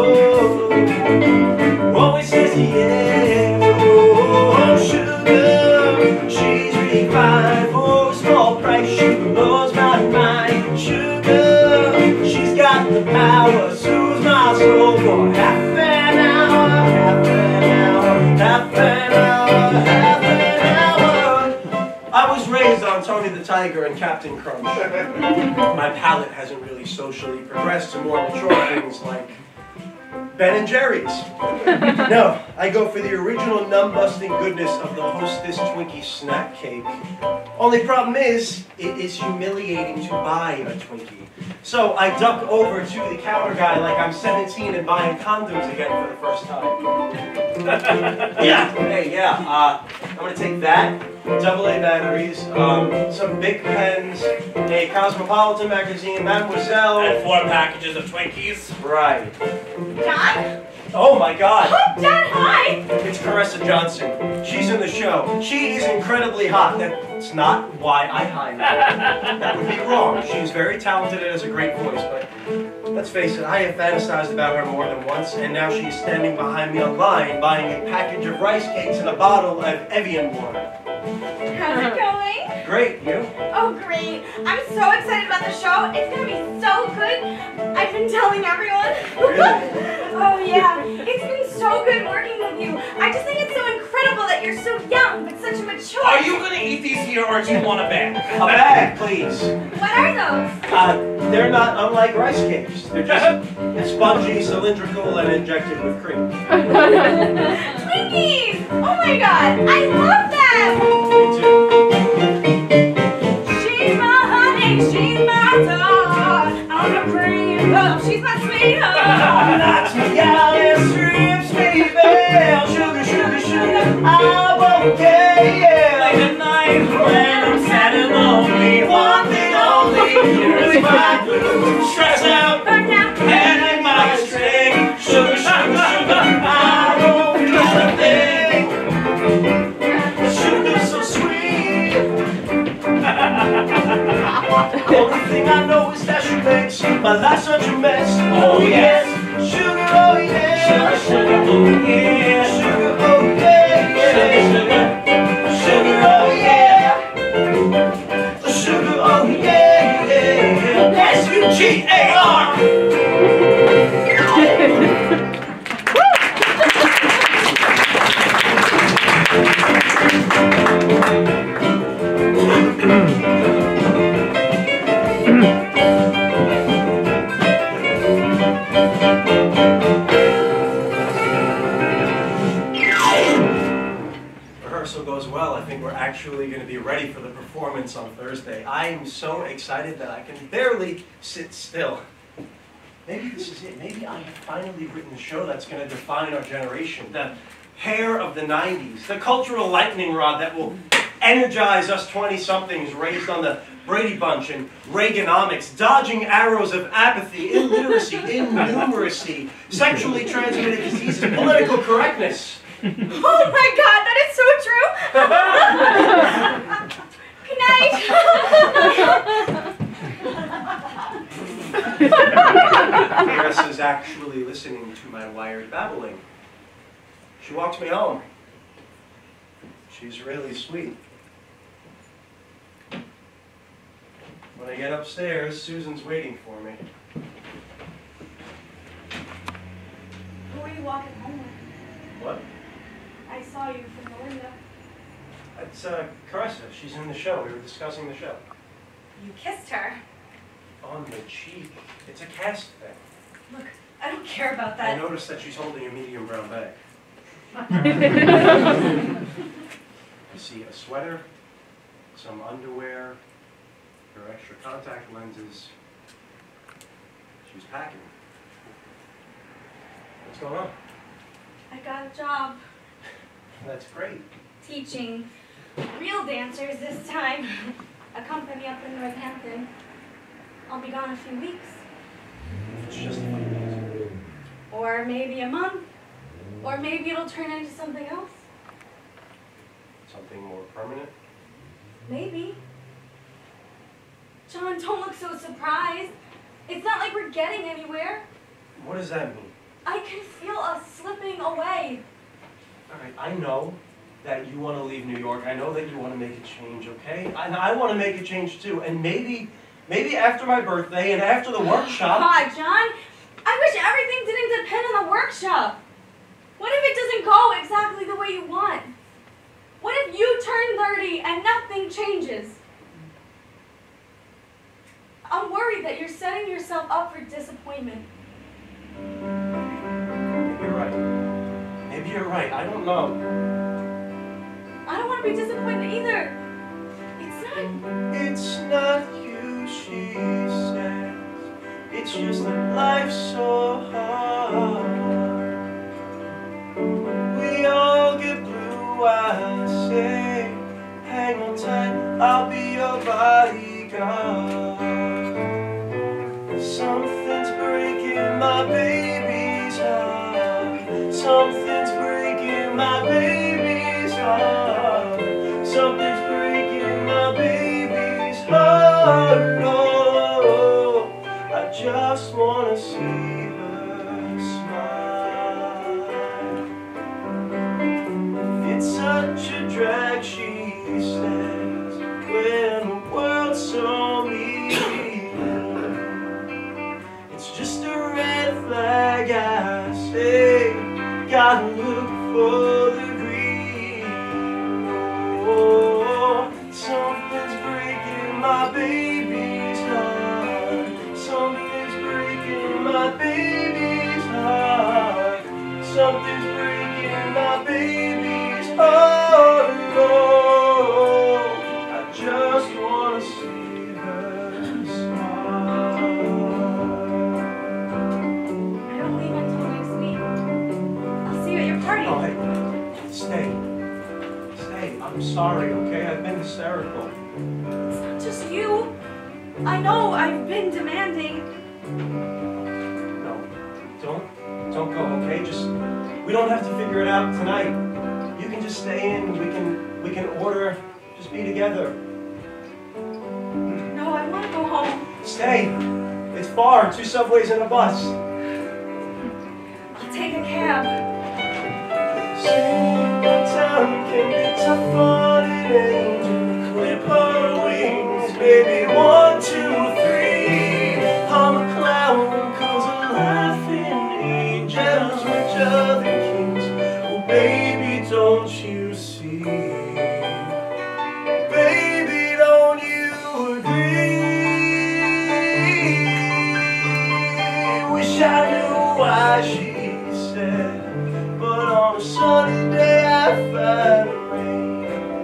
Speaker 1: Always says yeah. Oh, sugar. She's refined for a small price. She blows my mind. Sugar. She's got the power. Soothes my soul for half an hour. Half an hour. Half an hour. Half an hour. I was raised on Tony the Tiger and Captain Crunch. My palate hasn't really socially progressed to more mature things like Ben and Jerry's. No, I go for the original numb-busting goodness of the Hostess Twinkie snack cake. Only problem is, it is humiliating to buy a Twinkie. So I duck over to the counter guy like I'm 17 and buying condoms again for the first time. Yeah, hey, yeah, I'm gonna take that, AA batteries, some big pens, a Cosmopolitan magazine, Mademoiselle.
Speaker 2: And 4 packages of Twinkies.
Speaker 1: Right.
Speaker 4: John?
Speaker 1: Oh my God.
Speaker 4: Oh, John, hi!
Speaker 1: It's Caressa Johnson. She's in the show. She is incredibly hot. That's not why I hired her. That would be wrong. She's very talented and has a great voice, but let's face it, I have fantasized about her more than once, and now she's standing behind me online buying a package of rice cakes and a bottle of Evian water.
Speaker 4: How's it going?
Speaker 1: Great, you?
Speaker 4: Oh, great. I'm so excited about the show. It's going to be so good. I've been telling everyone.
Speaker 1: Really?
Speaker 4: Oh, yeah. It's been so good working with you. I just think it's so incredible that you're so young, but such a mature.
Speaker 2: Are you gonna eat these here, or do you want a bag?
Speaker 1: A bag, please.
Speaker 4: What are those?
Speaker 1: They're not unlike rice cakes. They're just spongy, cylindrical, and injected with cream.
Speaker 4: Twinkies! Oh my God, I love them!
Speaker 1: Me too.
Speaker 4: She's my honey, she's my dog. I'm a cream puff, she's my sweetheart.
Speaker 1: Knocks me out and strips me bare. Sugar, sugar, sugar, I'm okay, yeah.
Speaker 2: Late at night when I'm sad and lonely, one thing only, here's my blues. Stress out
Speaker 4: Burn out.
Speaker 2: and I might stray. Sugar, sugar, sugar, I won't do a thing.
Speaker 1: Sugar so sweet. The only thing I know is that she makes my life such a mess.
Speaker 2: Oh yes,
Speaker 1: Sugar, oh yeah.
Speaker 2: sugar, sugar, oh yeah.
Speaker 1: Sugar, oh yeah,
Speaker 2: Sugar,
Speaker 1: yeah.
Speaker 2: sugar.
Speaker 1: Sugar, oh yeah. Sugar, oh yeah, yeah.
Speaker 2: S-U-G-A-R.
Speaker 1: finally going to be ready for the performance on Thursday. I am so excited that I can barely sit still. Maybe this is it. Maybe I have finally written the show that's going to define our generation. The hair of the 90s. The cultural lightning rod that will energize us 20-somethings raised on the Brady Bunch and Reaganomics, dodging arrows of apathy, illiteracy, innumeracy, sexually transmitted diseases, political correctness.
Speaker 4: Oh my God, that is so true! Good night!
Speaker 1: Iris is actually listening to my wired babbling. She walked me home. She's really sweet. When I get upstairs, Susan's waiting for me.
Speaker 4: Who are you walking home with?
Speaker 1: What?
Speaker 4: I saw you from the window.
Speaker 1: It's Caressa. She's in the show. We were discussing the show.
Speaker 4: You kissed her.
Speaker 1: On the cheek. It's a cast thing.
Speaker 4: Look, I don't care about
Speaker 1: I
Speaker 4: that.
Speaker 1: noticed that she's holding a medium brown bag. I see a sweater, some underwear, her extra contact lenses. She's packing. What's going on?
Speaker 4: I got a job
Speaker 1: That's great.
Speaker 4: teaching real dancers this time. A company up in Northampton. I'll be gone a few weeks.
Speaker 1: It's just a few
Speaker 4: Or maybe a month. Or maybe it'll turn into something else.
Speaker 1: Something more permanent.
Speaker 4: Maybe. John, don't look so surprised. It's not like we're getting anywhere.
Speaker 1: What does that mean?
Speaker 4: I can feel us slipping away.
Speaker 1: All right, I know that you want to leave New York. I know that you want to make a change, okay? And I want to make a change too. And maybe after my birthday and after the workshop.
Speaker 4: God, John, I wish everything didn't depend on the workshop. What if it doesn't go exactly the way you want? What if you turn 30 and nothing changes? I'm worried that you're setting yourself up for disappointment.
Speaker 1: Maybe you're right. Maybe you're right. I don't know.
Speaker 4: I don't want to be disappointed either.
Speaker 1: It's not you, she says. It's just that life's so hard. We all get blue, I say. Hang on tight, I'll be your bodyguard. Something's breaking my baby's heart. Something's breaking my baby's heart. Something's breaking my baby's heart. Oh, I just wanna see her smile. It's such a drag, she says, when the world's so mean. It's just a red flag, I say. Gotta look for the green. Oh, something's breaking my baby's heart. Something's breaking my baby's heart. Something's breaking my baby's heart. Oh, I just wanna see her smile.
Speaker 4: I don't leave until next week. I'll see you at your party.
Speaker 1: Oh, hey, stay. Stay. I'm sorry, okay? I've been hysterical.
Speaker 4: It's not just you. I know I've been demanding.
Speaker 1: No, don't go, okay? We don't have to figure it out tonight. You can just stay in. We can order. Just be together.
Speaker 4: No, I want to go home.
Speaker 1: Stay. It's far. 2 subways and a bus.
Speaker 4: I'll take a cab.
Speaker 1: Seeing the town can be tough on an angel. Clip her wings, baby. 1, 2, 3. I'm a clown, 'cause I'm laughing angels richer than kings. Oh, baby, don't you see? Baby, don't you agree? Wish I knew why, she said. But on a sunny day I find the rain.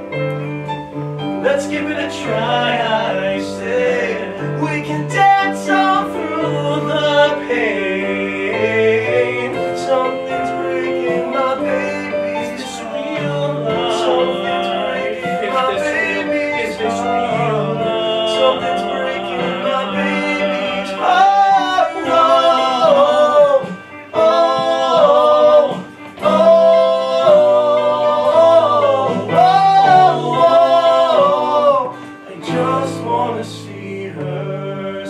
Speaker 1: Let's give it a try, I say. We can dance all through the pain. Something's breaking my baby.
Speaker 2: Is this real love?
Speaker 1: Something's breaking my baby's
Speaker 2: Is this real love?
Speaker 1: Something's breaking my baby's heart. Oh, oh, oh, oh, oh. I just wanna see her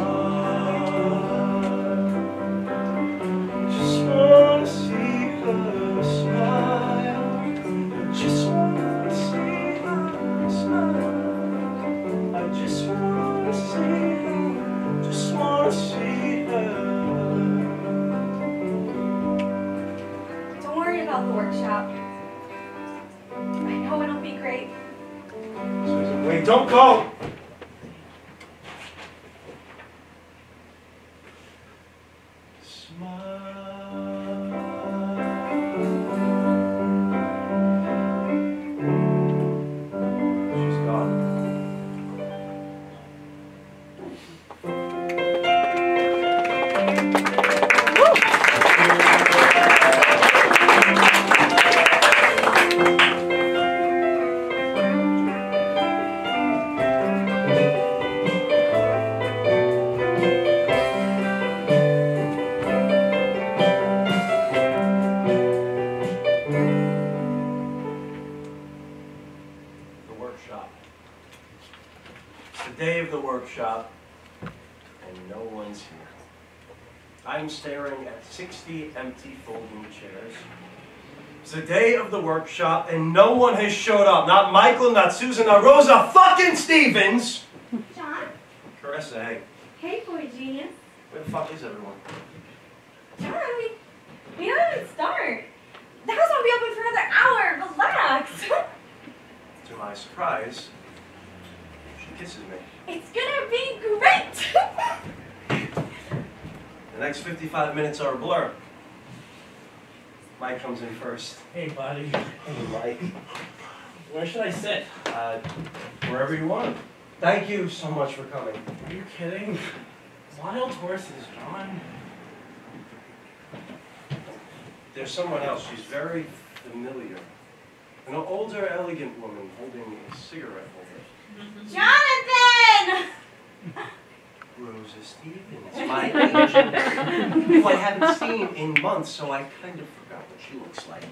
Speaker 1: smile. Just wanna see her smile. Just wanna see her smile. I just wanna see her. Just wanna see her.
Speaker 4: Don't worry about the workshop. I know it'll be great.
Speaker 1: Susan, wait, don't go! She's gone. The workshop. It's the day of the workshop, and no one's here. I'm staring at 60 empty folding chairs. It's the day of the workshop, and no one has showed up. Not Michael, not Susan, not Rosa fucking Stevens!
Speaker 4: John?
Speaker 1: Caressa, hey.
Speaker 4: Hey, boy genius.
Speaker 1: Where the fuck is everyone?
Speaker 4: John, we don't even start. The house won't be open for another hour. Relax.
Speaker 1: To my surprise, she kisses me.
Speaker 4: It's gonna be great.
Speaker 1: The next 55 minutes are a blur. Mike comes in first.
Speaker 2: Hey, buddy.
Speaker 1: Hey, Mike.
Speaker 2: Where should I sit?
Speaker 1: Wherever you want. Thank you so much for coming.
Speaker 2: Are you kidding? Wild horses, John.
Speaker 1: There's someone else. She's very familiar. An older, elegant woman holding a cigarette holder.
Speaker 4: Jonathan!
Speaker 1: Rosa Stevens, my agent, who I haven't seen in months, so I kind of forgot what she looks like.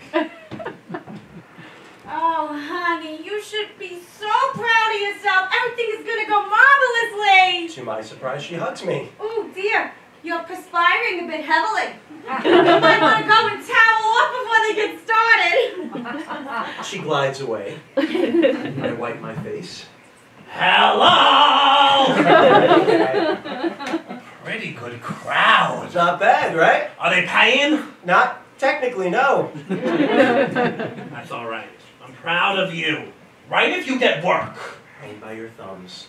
Speaker 4: Oh, honey, you should be so proud of yourself. Everything is gonna go marvelously.
Speaker 1: To my surprise, she hugs me.
Speaker 4: Oh, dear. You're perspiring a bit heavily. You might want to go and towel up before they get started.
Speaker 1: She glides away. I wipe my face.
Speaker 2: Hello! Pretty good crowd.
Speaker 1: Not bad, right?
Speaker 2: Are they paying?
Speaker 1: Not technically, no.
Speaker 2: That's all right. I'm proud of you. Right if you get work.
Speaker 1: Hang by your thumbs.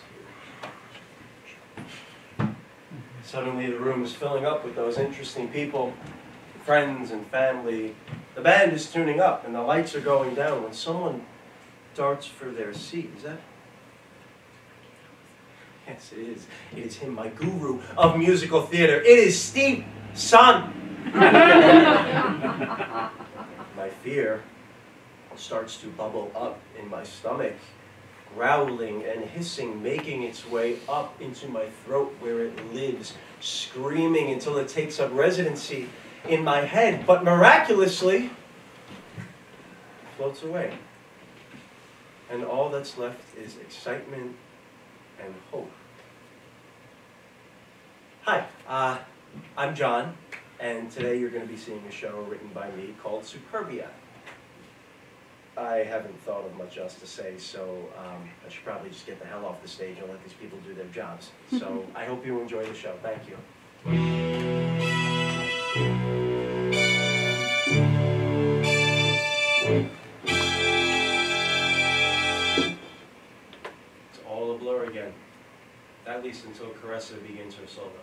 Speaker 1: Suddenly the room is filling up with those interesting people, friends and family. The band is tuning up and the lights are going down when someone darts for their seat. Is that? Yes, it is. It is him, my guru of musical theater. It is Steve Son. My fear starts to bubble up in my stomach, growling and hissing, making its way up into my throat where it lives, screaming until it takes up residency in my head, but miraculously floats away. And all that's left is excitement and hope. Hi, I'm John, and today you're going to be seeing a show written by me called Superbia. I haven't thought of much else to say, so I should probably just get the hell off the stage and let these people do their jobs. So I hope you enjoy the show. Thank you. It's all a blur again, at least until Caressa begins her solo.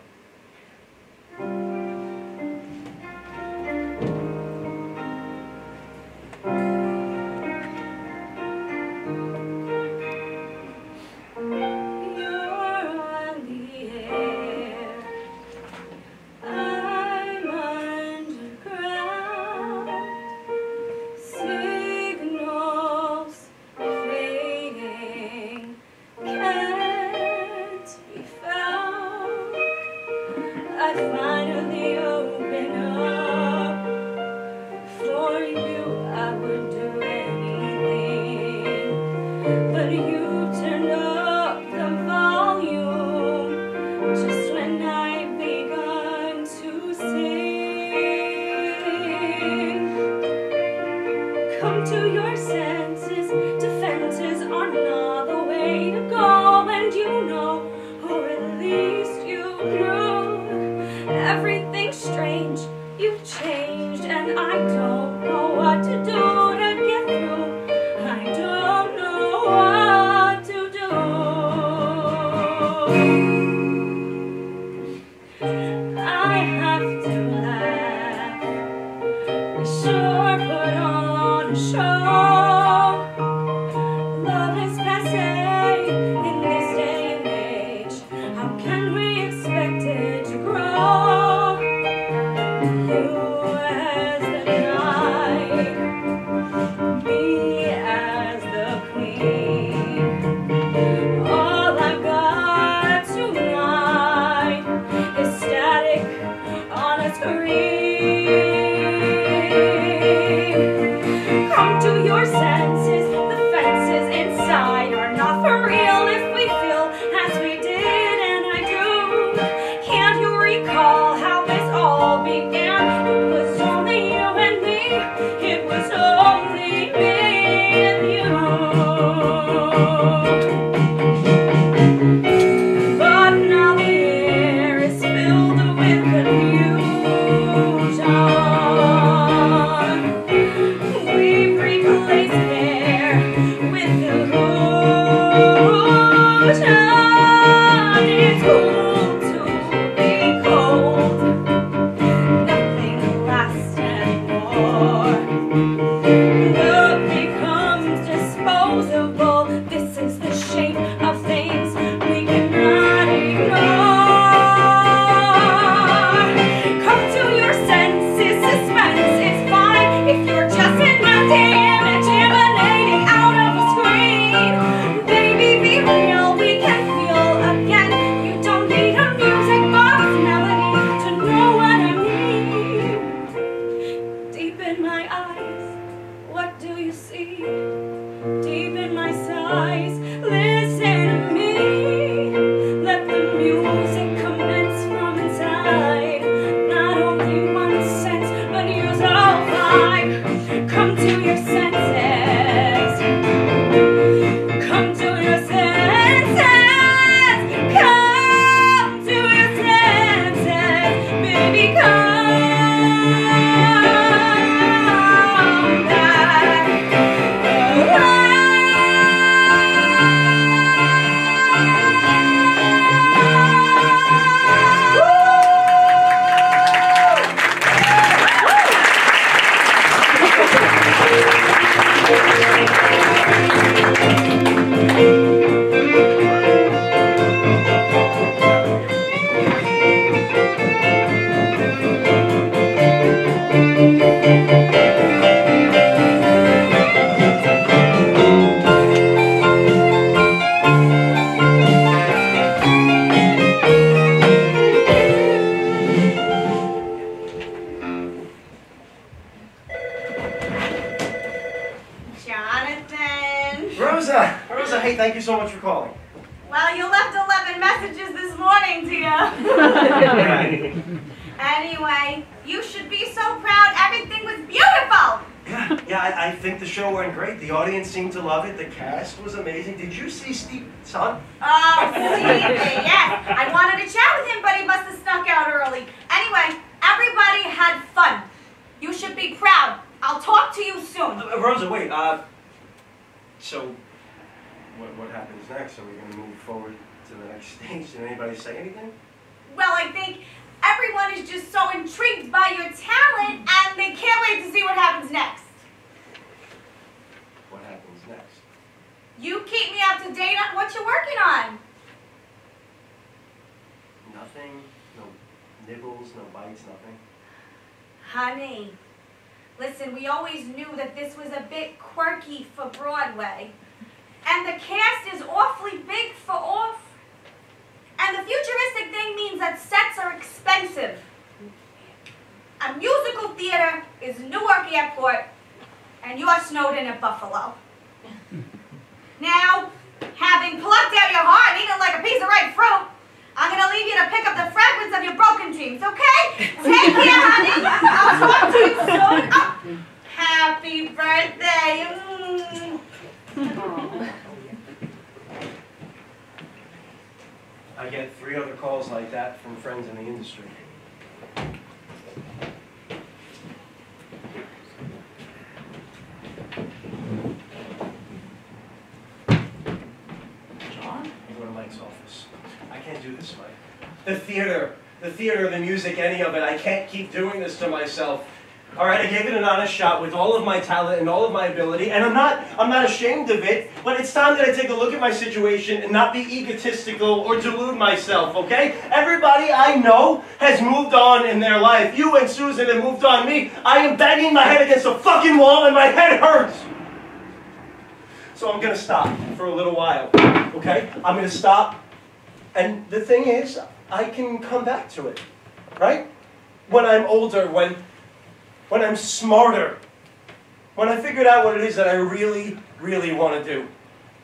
Speaker 1: calling?
Speaker 4: Well, you left 11 messages this morning, Tia. Anyway, you should be so proud. Everything was beautiful.
Speaker 1: Yeah, I think the show went great. The audience seemed to love it. The cast was amazing. Did you see Steve, son?
Speaker 4: Oh, Stevie, yes. I wanted to chat with him, but he must have snuck out early. Anyway, everybody had fun. You should be proud. I'll talk to you soon.
Speaker 1: Rosa, wait. So, what happens next? Are we going to move forward to the next stage? Did anybody say anything?
Speaker 4: Well, I think everyone is just so intrigued by your talent, and they can't wait to see what happens next.
Speaker 1: What happens next?
Speaker 4: You keep me up to date on what you're working on.
Speaker 1: Nothing? No nibbles, no bites, nothing?
Speaker 4: Honey, listen, we always knew that this was a bit quirky for Broadway. And the cast is awfully big for off. And the futuristic thing means that sets are expensive. A musical theater is Newark Airport, and you're Snowden at Buffalo. Now, having plucked out your heart and eaten it like a piece of ripe fruit, I'm going to leave you to pick up the fragments of your broken dreams, okay? Take care, honey. I'll talk to you soon. Oh, happy birthday.
Speaker 1: I get 3 other calls like that from friends in the industry.
Speaker 2: John?
Speaker 1: I go to Mike's office. I can't do this, Mike. The theater, the music, any of it. I can't keep doing this to myself. All right, I gave it an honest shot with all of my talent and all of my ability, and I'm not ashamed of it, but it's time that I take a look at my situation and not be egotistical or delude myself, okay? Everybody I know has moved on in their life. You and Susan have moved on. Me, I am banging my head against a fucking wall and my head hurts. So I'm gonna stop for a little while, okay? I'm gonna stop, and the thing is, I can come back to it, right? When I'm older, when I'm smarter, when I figured out what it is that I really, really want to do.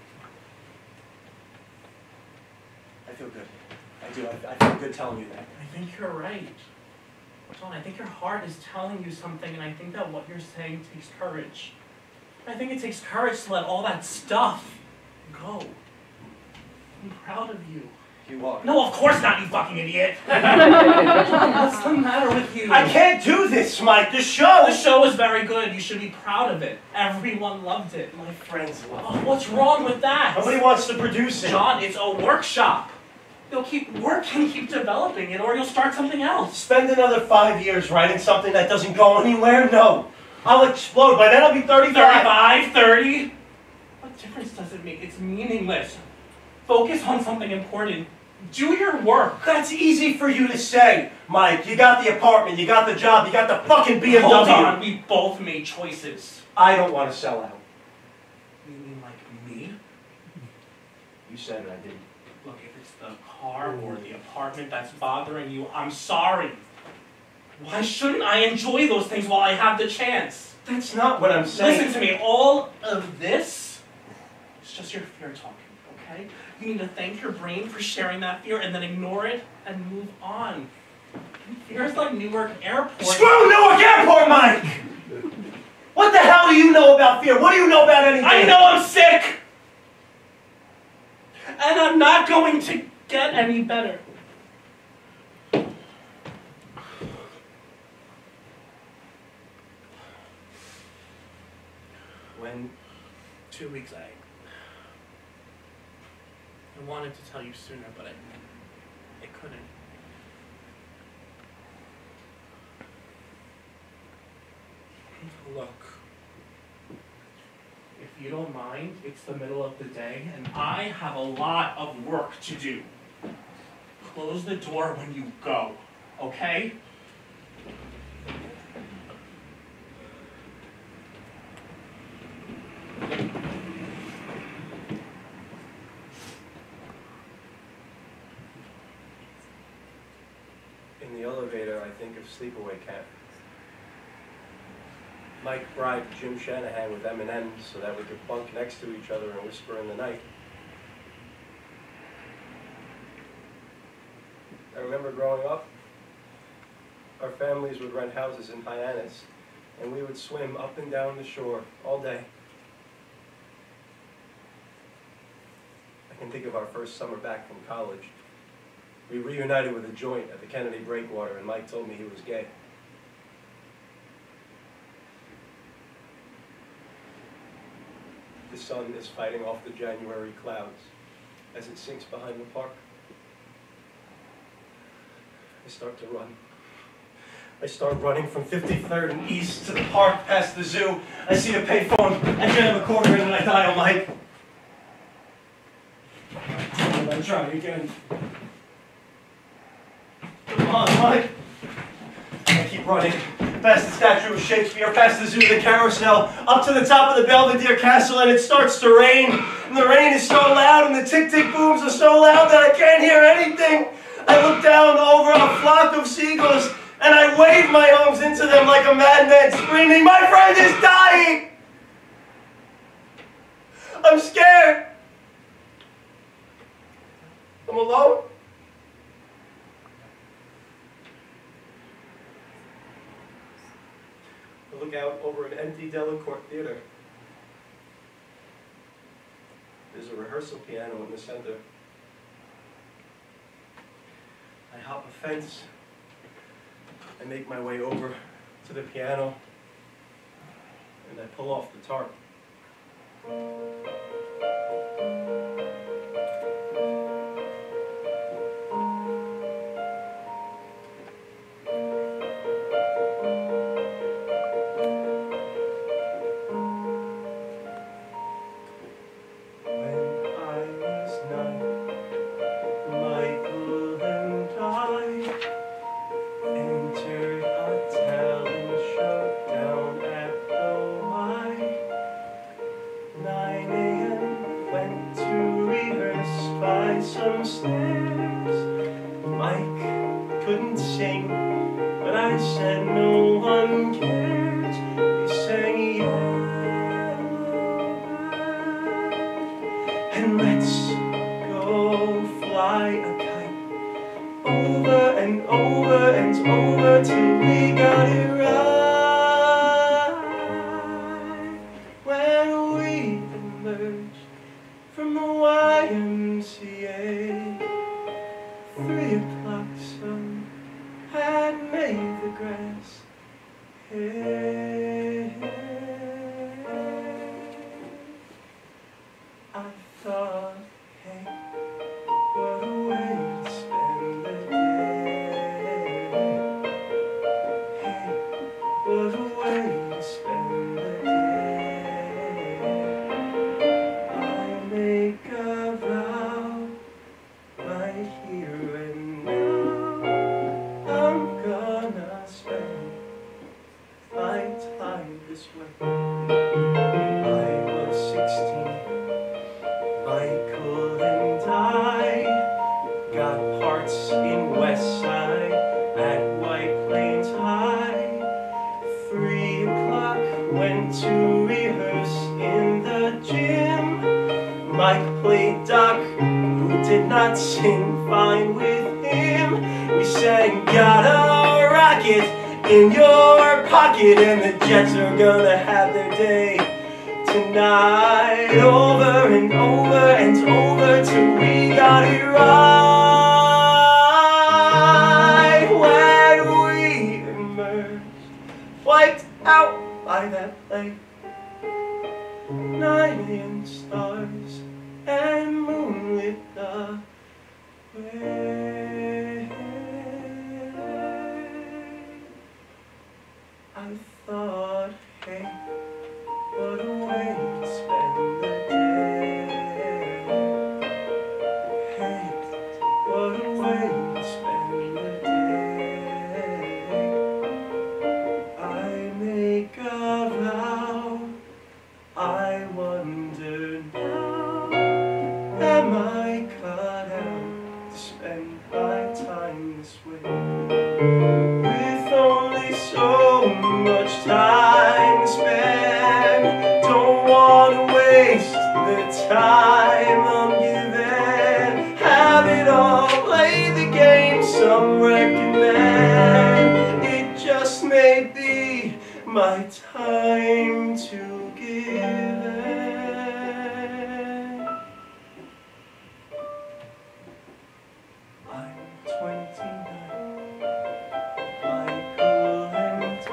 Speaker 1: I feel good. I do. I feel good telling you that.
Speaker 2: I think you're right. John, I think your heart is telling you something, and I think that what you're saying takes courage. I think it takes courage to let all that stuff go. I'm proud of you.
Speaker 1: You are.
Speaker 2: No, of course not, you fucking idiot! What's the matter with you?
Speaker 1: I can't do this, Mike. The show!
Speaker 2: The show was very good. You should be proud of it. Everyone loved it.
Speaker 1: My friends love
Speaker 2: Oh, what's wrong with that?
Speaker 1: Nobody wants to produce it.
Speaker 2: John, it's a workshop. You'll keep working, keep developing it, or you'll start something else.
Speaker 1: Spend another 5 years writing something that doesn't go anywhere? No. I'll explode. By then I'll be 35.
Speaker 2: 35, 30? What difference does it make? It's meaningless. Focus on something important. Do your work.
Speaker 1: That's easy for you to say, Mike. You got the apartment, you got the job, you got the fucking BMW.
Speaker 2: Hold on, we both made choices.
Speaker 1: I don't want to sell out.
Speaker 2: You mean like me?
Speaker 1: You said it, I didn't.
Speaker 2: Look, if it's the car or the apartment that's bothering you, I'm sorry. Why shouldn't I enjoy those things while I have the chance?
Speaker 1: That's not what I'm saying.
Speaker 2: Listen to me, all of this is just your fear talking, okay? You need to thank your brain for sharing that fear and then ignore it and move on. Fear's like Newark Airport.
Speaker 1: Screw Newark Airport, Mike! What the hell do you know about fear? What do you know about anything?
Speaker 2: I know I'm sick! And I'm not going to get any better.
Speaker 1: When?
Speaker 2: 2 weeks, I wanted to tell you sooner, but I couldn't. Look, if you don't mind, it's the middle of the day, and I have a lot of work to do. Close the door when you go, okay?
Speaker 1: In the elevator, I think of Sleepaway Camp. Mike bribed Jim Shanahan with M&M's so that we could bunk next to each other and whisper in the night. remember growing up, our families would rent houses in Hyannis, and we would swim up and down the shore all day. I can think of our first summer back from college. We reunited with a joint at the Kennedy Breakwater, and Mike told me he was gay. The sun is fighting off the January clouds as it sinks behind the park. I start to run. I start running from 53rd and East to the park past the zoo. I see a payphone. I jam a quarter in and I dial Mike. I'm trying again. Come on, Mike. I keep running. Past the statue of Shakespeare, past the zoo, the carousel, up to the top of the Belvedere Castle, and it starts to rain. And the rain is so loud and the tick-tick booms are so loud that I can't hear anything. I look down over a flock of seagulls and I wave my arms into them like a madman, screaming, "My friend is dying!" I'm scared. I'm alone. I look out over an empty Delacorte theater. There's a rehearsal piano in the center. I hop a fence. I make my way over to the piano, and I pull off the tarp. Some snares. Mike couldn't sing, but I said no one cares. He sang Yellow Bird, and let's go fly a kite over and over and over till we got it right. When we emerged from the YMCA, 3 o'clock sun had made the grass. Hey, I thought, hey, what a way to spend the day. Hey, what a way to spend the day. I make a vow right here and now. I'm gonna spend my time this way. I was 16, Michael and I got parts in West Side at White Plains High. 3 o'clock, went to rehearse in the gym. Mike played Doc, who did not sing fine with him. We sang, "Got a rocket in your pocket," and the Jets are gonna have their day tonight. Over and over and over till we got it right. When we emerged, wiped out by that lake, 9 million stars and moonlit the way. I thought, hey, what a way to spend the day. Hey, what a way to spend the day. I make a vow, I wonder now, am I cut out to spend my time this way? With only so much time to spend, don't want to waste the time I'm given. Have it all, play the game. some recommend. It just may be my time to give in. I'm 29. Michael and I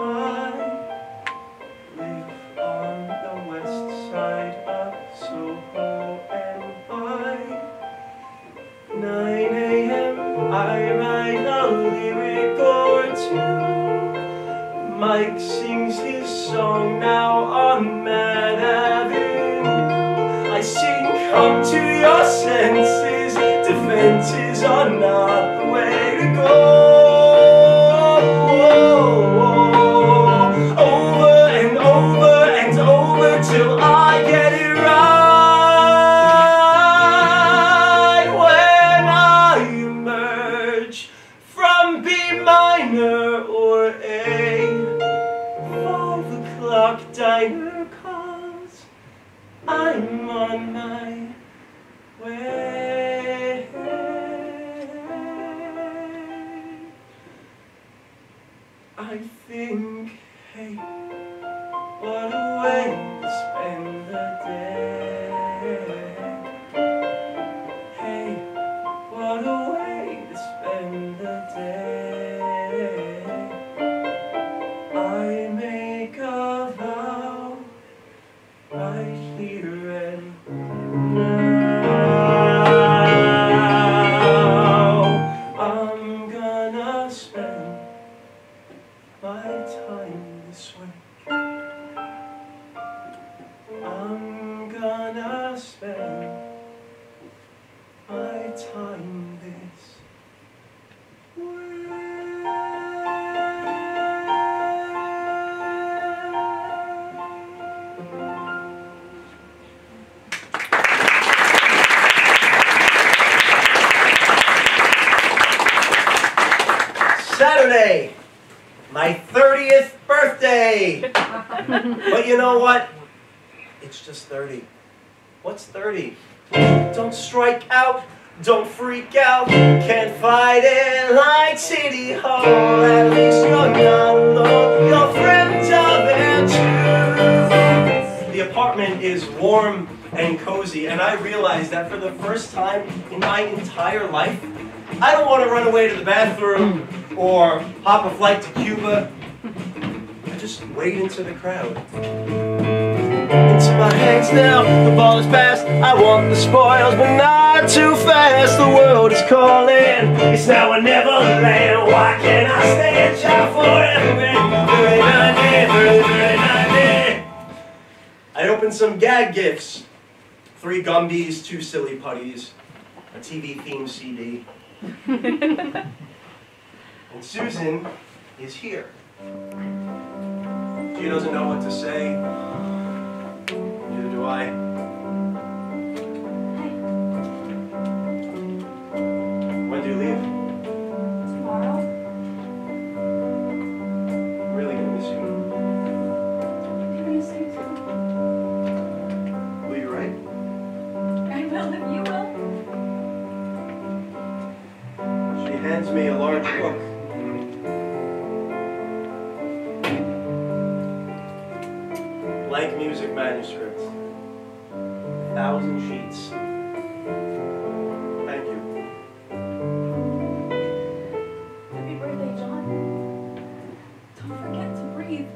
Speaker 1: live on the west side of Soho, and by 9 a.m. I write a lyric or two. Mike sings his song now on Mad Avenue. I sing, come to your senses, defenses are not the way to go. Over and over and over till I get it right. When I emerge from B minor or A, 5 o'clock diner calls, I'm on my way. I think, hey, what a way to spend the day. Hey, what a way to spend the day. I make a vow right here and now. I'm gonna spend my time this way. I'm gonna spend my time this Saturday, my 30th birthday. But you know what? It's just 30. What's 30? Don't strike out, don't freak out, can't fight it like City Hall. At least you're not alone, your friends are there too. The apartment is warm and cozy, and I realized that for the first time in my entire life, I don't want to run away to the bathroom or hop a flight to Cuba. I just wade into the crowd. Into my hands now, the ball is passed. I want the spoils, but not too fast. The world is calling, it's now or never land. Why can't I stay a child forever? I opened some gag gifts. 3 Gumbies, 2 silly putties, a TV-themed CD. And Susan is here. She doesn't know what to say. Neither do I. When do you leave?
Speaker 4: Tomorrow.
Speaker 1: I'm really gonna miss you.
Speaker 4: I miss you too.
Speaker 1: Will you write?
Speaker 4: I will if you will.
Speaker 1: She hands me a large book. Blank music manuscript. 1,000 sheets. Thank you.
Speaker 4: Happy birthday, John. Don't forget to breathe.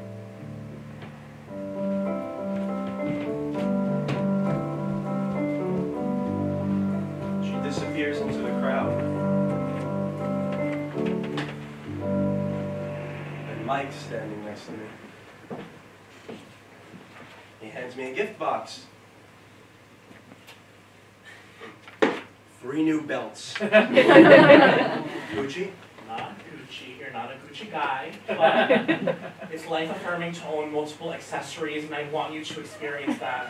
Speaker 1: She disappears into the crowd. And Mike's standing next to me. He hands me a gift box. 3 new belts. Gucci?
Speaker 2: Not Gucci, you're not a Gucci guy, but it's life-affirming to own multiple accessories, and I want you to experience that.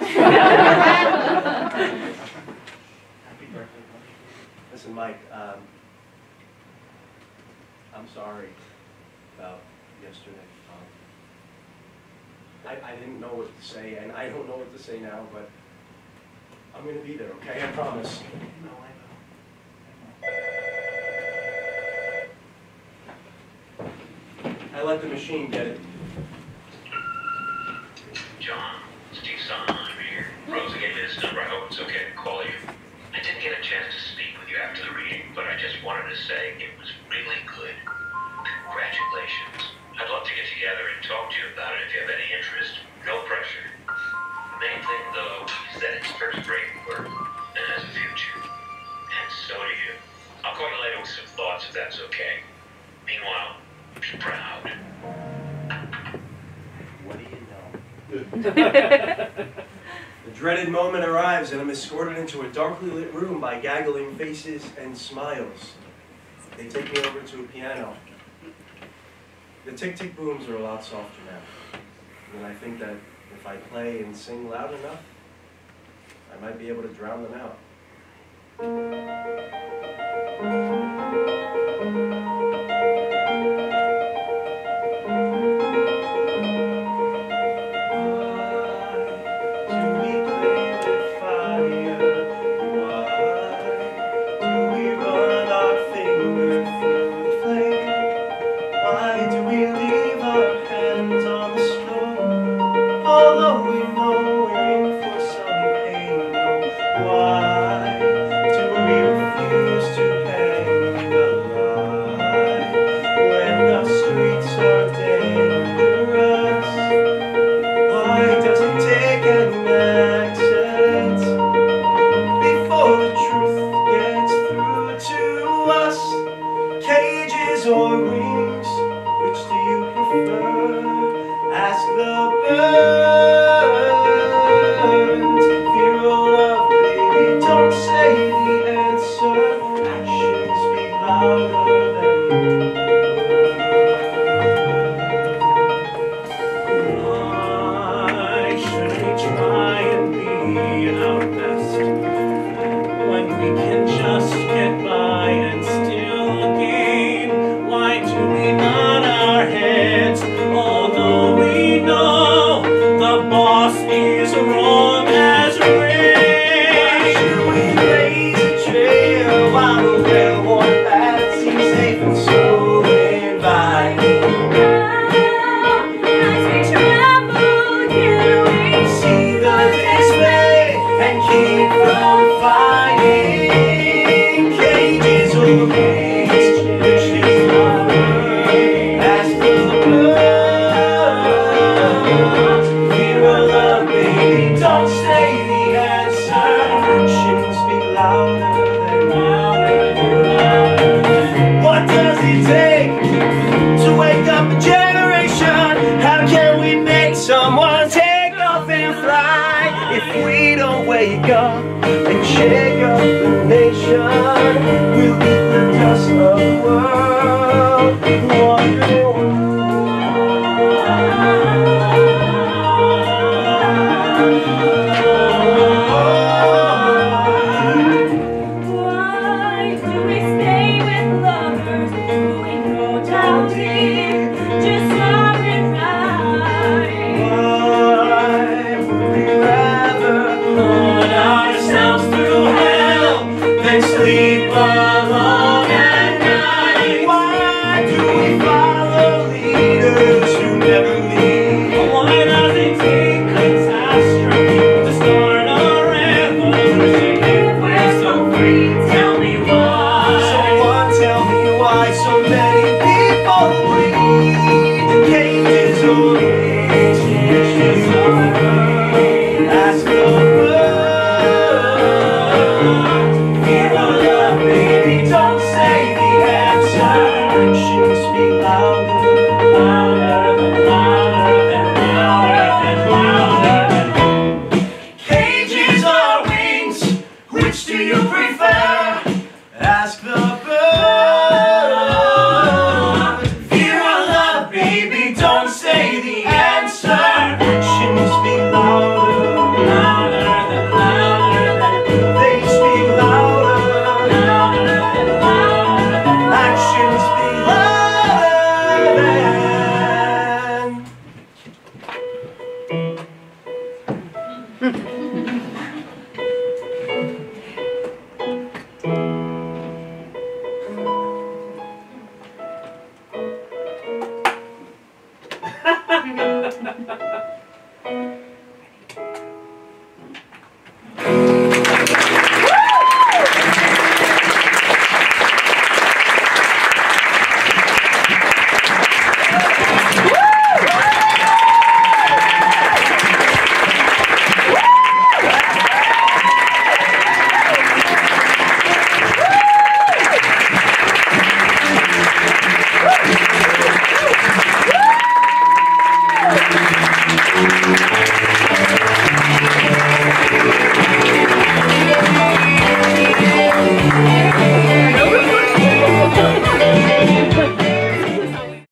Speaker 2: Happy birthday, buddy.
Speaker 1: Listen, Mike, I'm sorry about yesterday. I didn't know what to say, and I don't know what to say now, but I'm going to be there, okay? I promise.
Speaker 2: No, I know.
Speaker 1: I let the machine get it.
Speaker 6: John, Steve Son, I'm here. Rosa gave me this number. I hope it's okay to call you. I didn't get a chance to speak with you after the reading, but I just wanted to say it was really good. Congratulations. I'd love to get together and talk to you about it if you have any interest. No pressure. The main thing, though, is that it's first-rate work and has a future. And so do you. I'll call you later with some thoughts if that's okay. Meanwhile, be proud.
Speaker 1: What do you know? The dreaded moment arrives and I'm escorted into a darkly lit room by gaggling faces and smiles. They take me over to a piano. The tick-tick booms are a lot softer now. And I think that if I play and sing loud enough, I might be able to drown them out. Or wings, which do you prefer? Ask the birds. Fear or love, baby, don't say the answer. Actions speak louder than
Speaker 2: Why should we try and be our best when we can just get by and still gain? Why do we nod our heads, although we know the boss is wrong as rain?
Speaker 1: Why should we raise a trail while the well-worn path seems safe and so inviting?
Speaker 3: As we travel, can we
Speaker 1: See the dismay and keep from fighting. Cages or cages, which is lover. Ask the birds. Fear or love, baby, don't say the answer. Actions speak louder than louder. What does it take to wake up a generation? How can we make someone take off and fly? If we don't wake up and shake up the nation, we'll eat the dust of the world. Wondering
Speaker 3: Why do we stay with lovers who we know down deep just aren't right?
Speaker 1: why would we rather
Speaker 2: Put ourselves through hell, then sleep alone at night.
Speaker 1: Why do we follow leaders who never lead?
Speaker 2: Why does it take catastrophe to start a revolution? If we're so free, tell me why.
Speaker 1: Someone tell me why so many people bleed. Cages or cages or ask the birds. Fear or love, baby, don't say the answer. Actions speak louder, louder than louder than louder than louder than. Cages or wings, which do you prefer? Ask the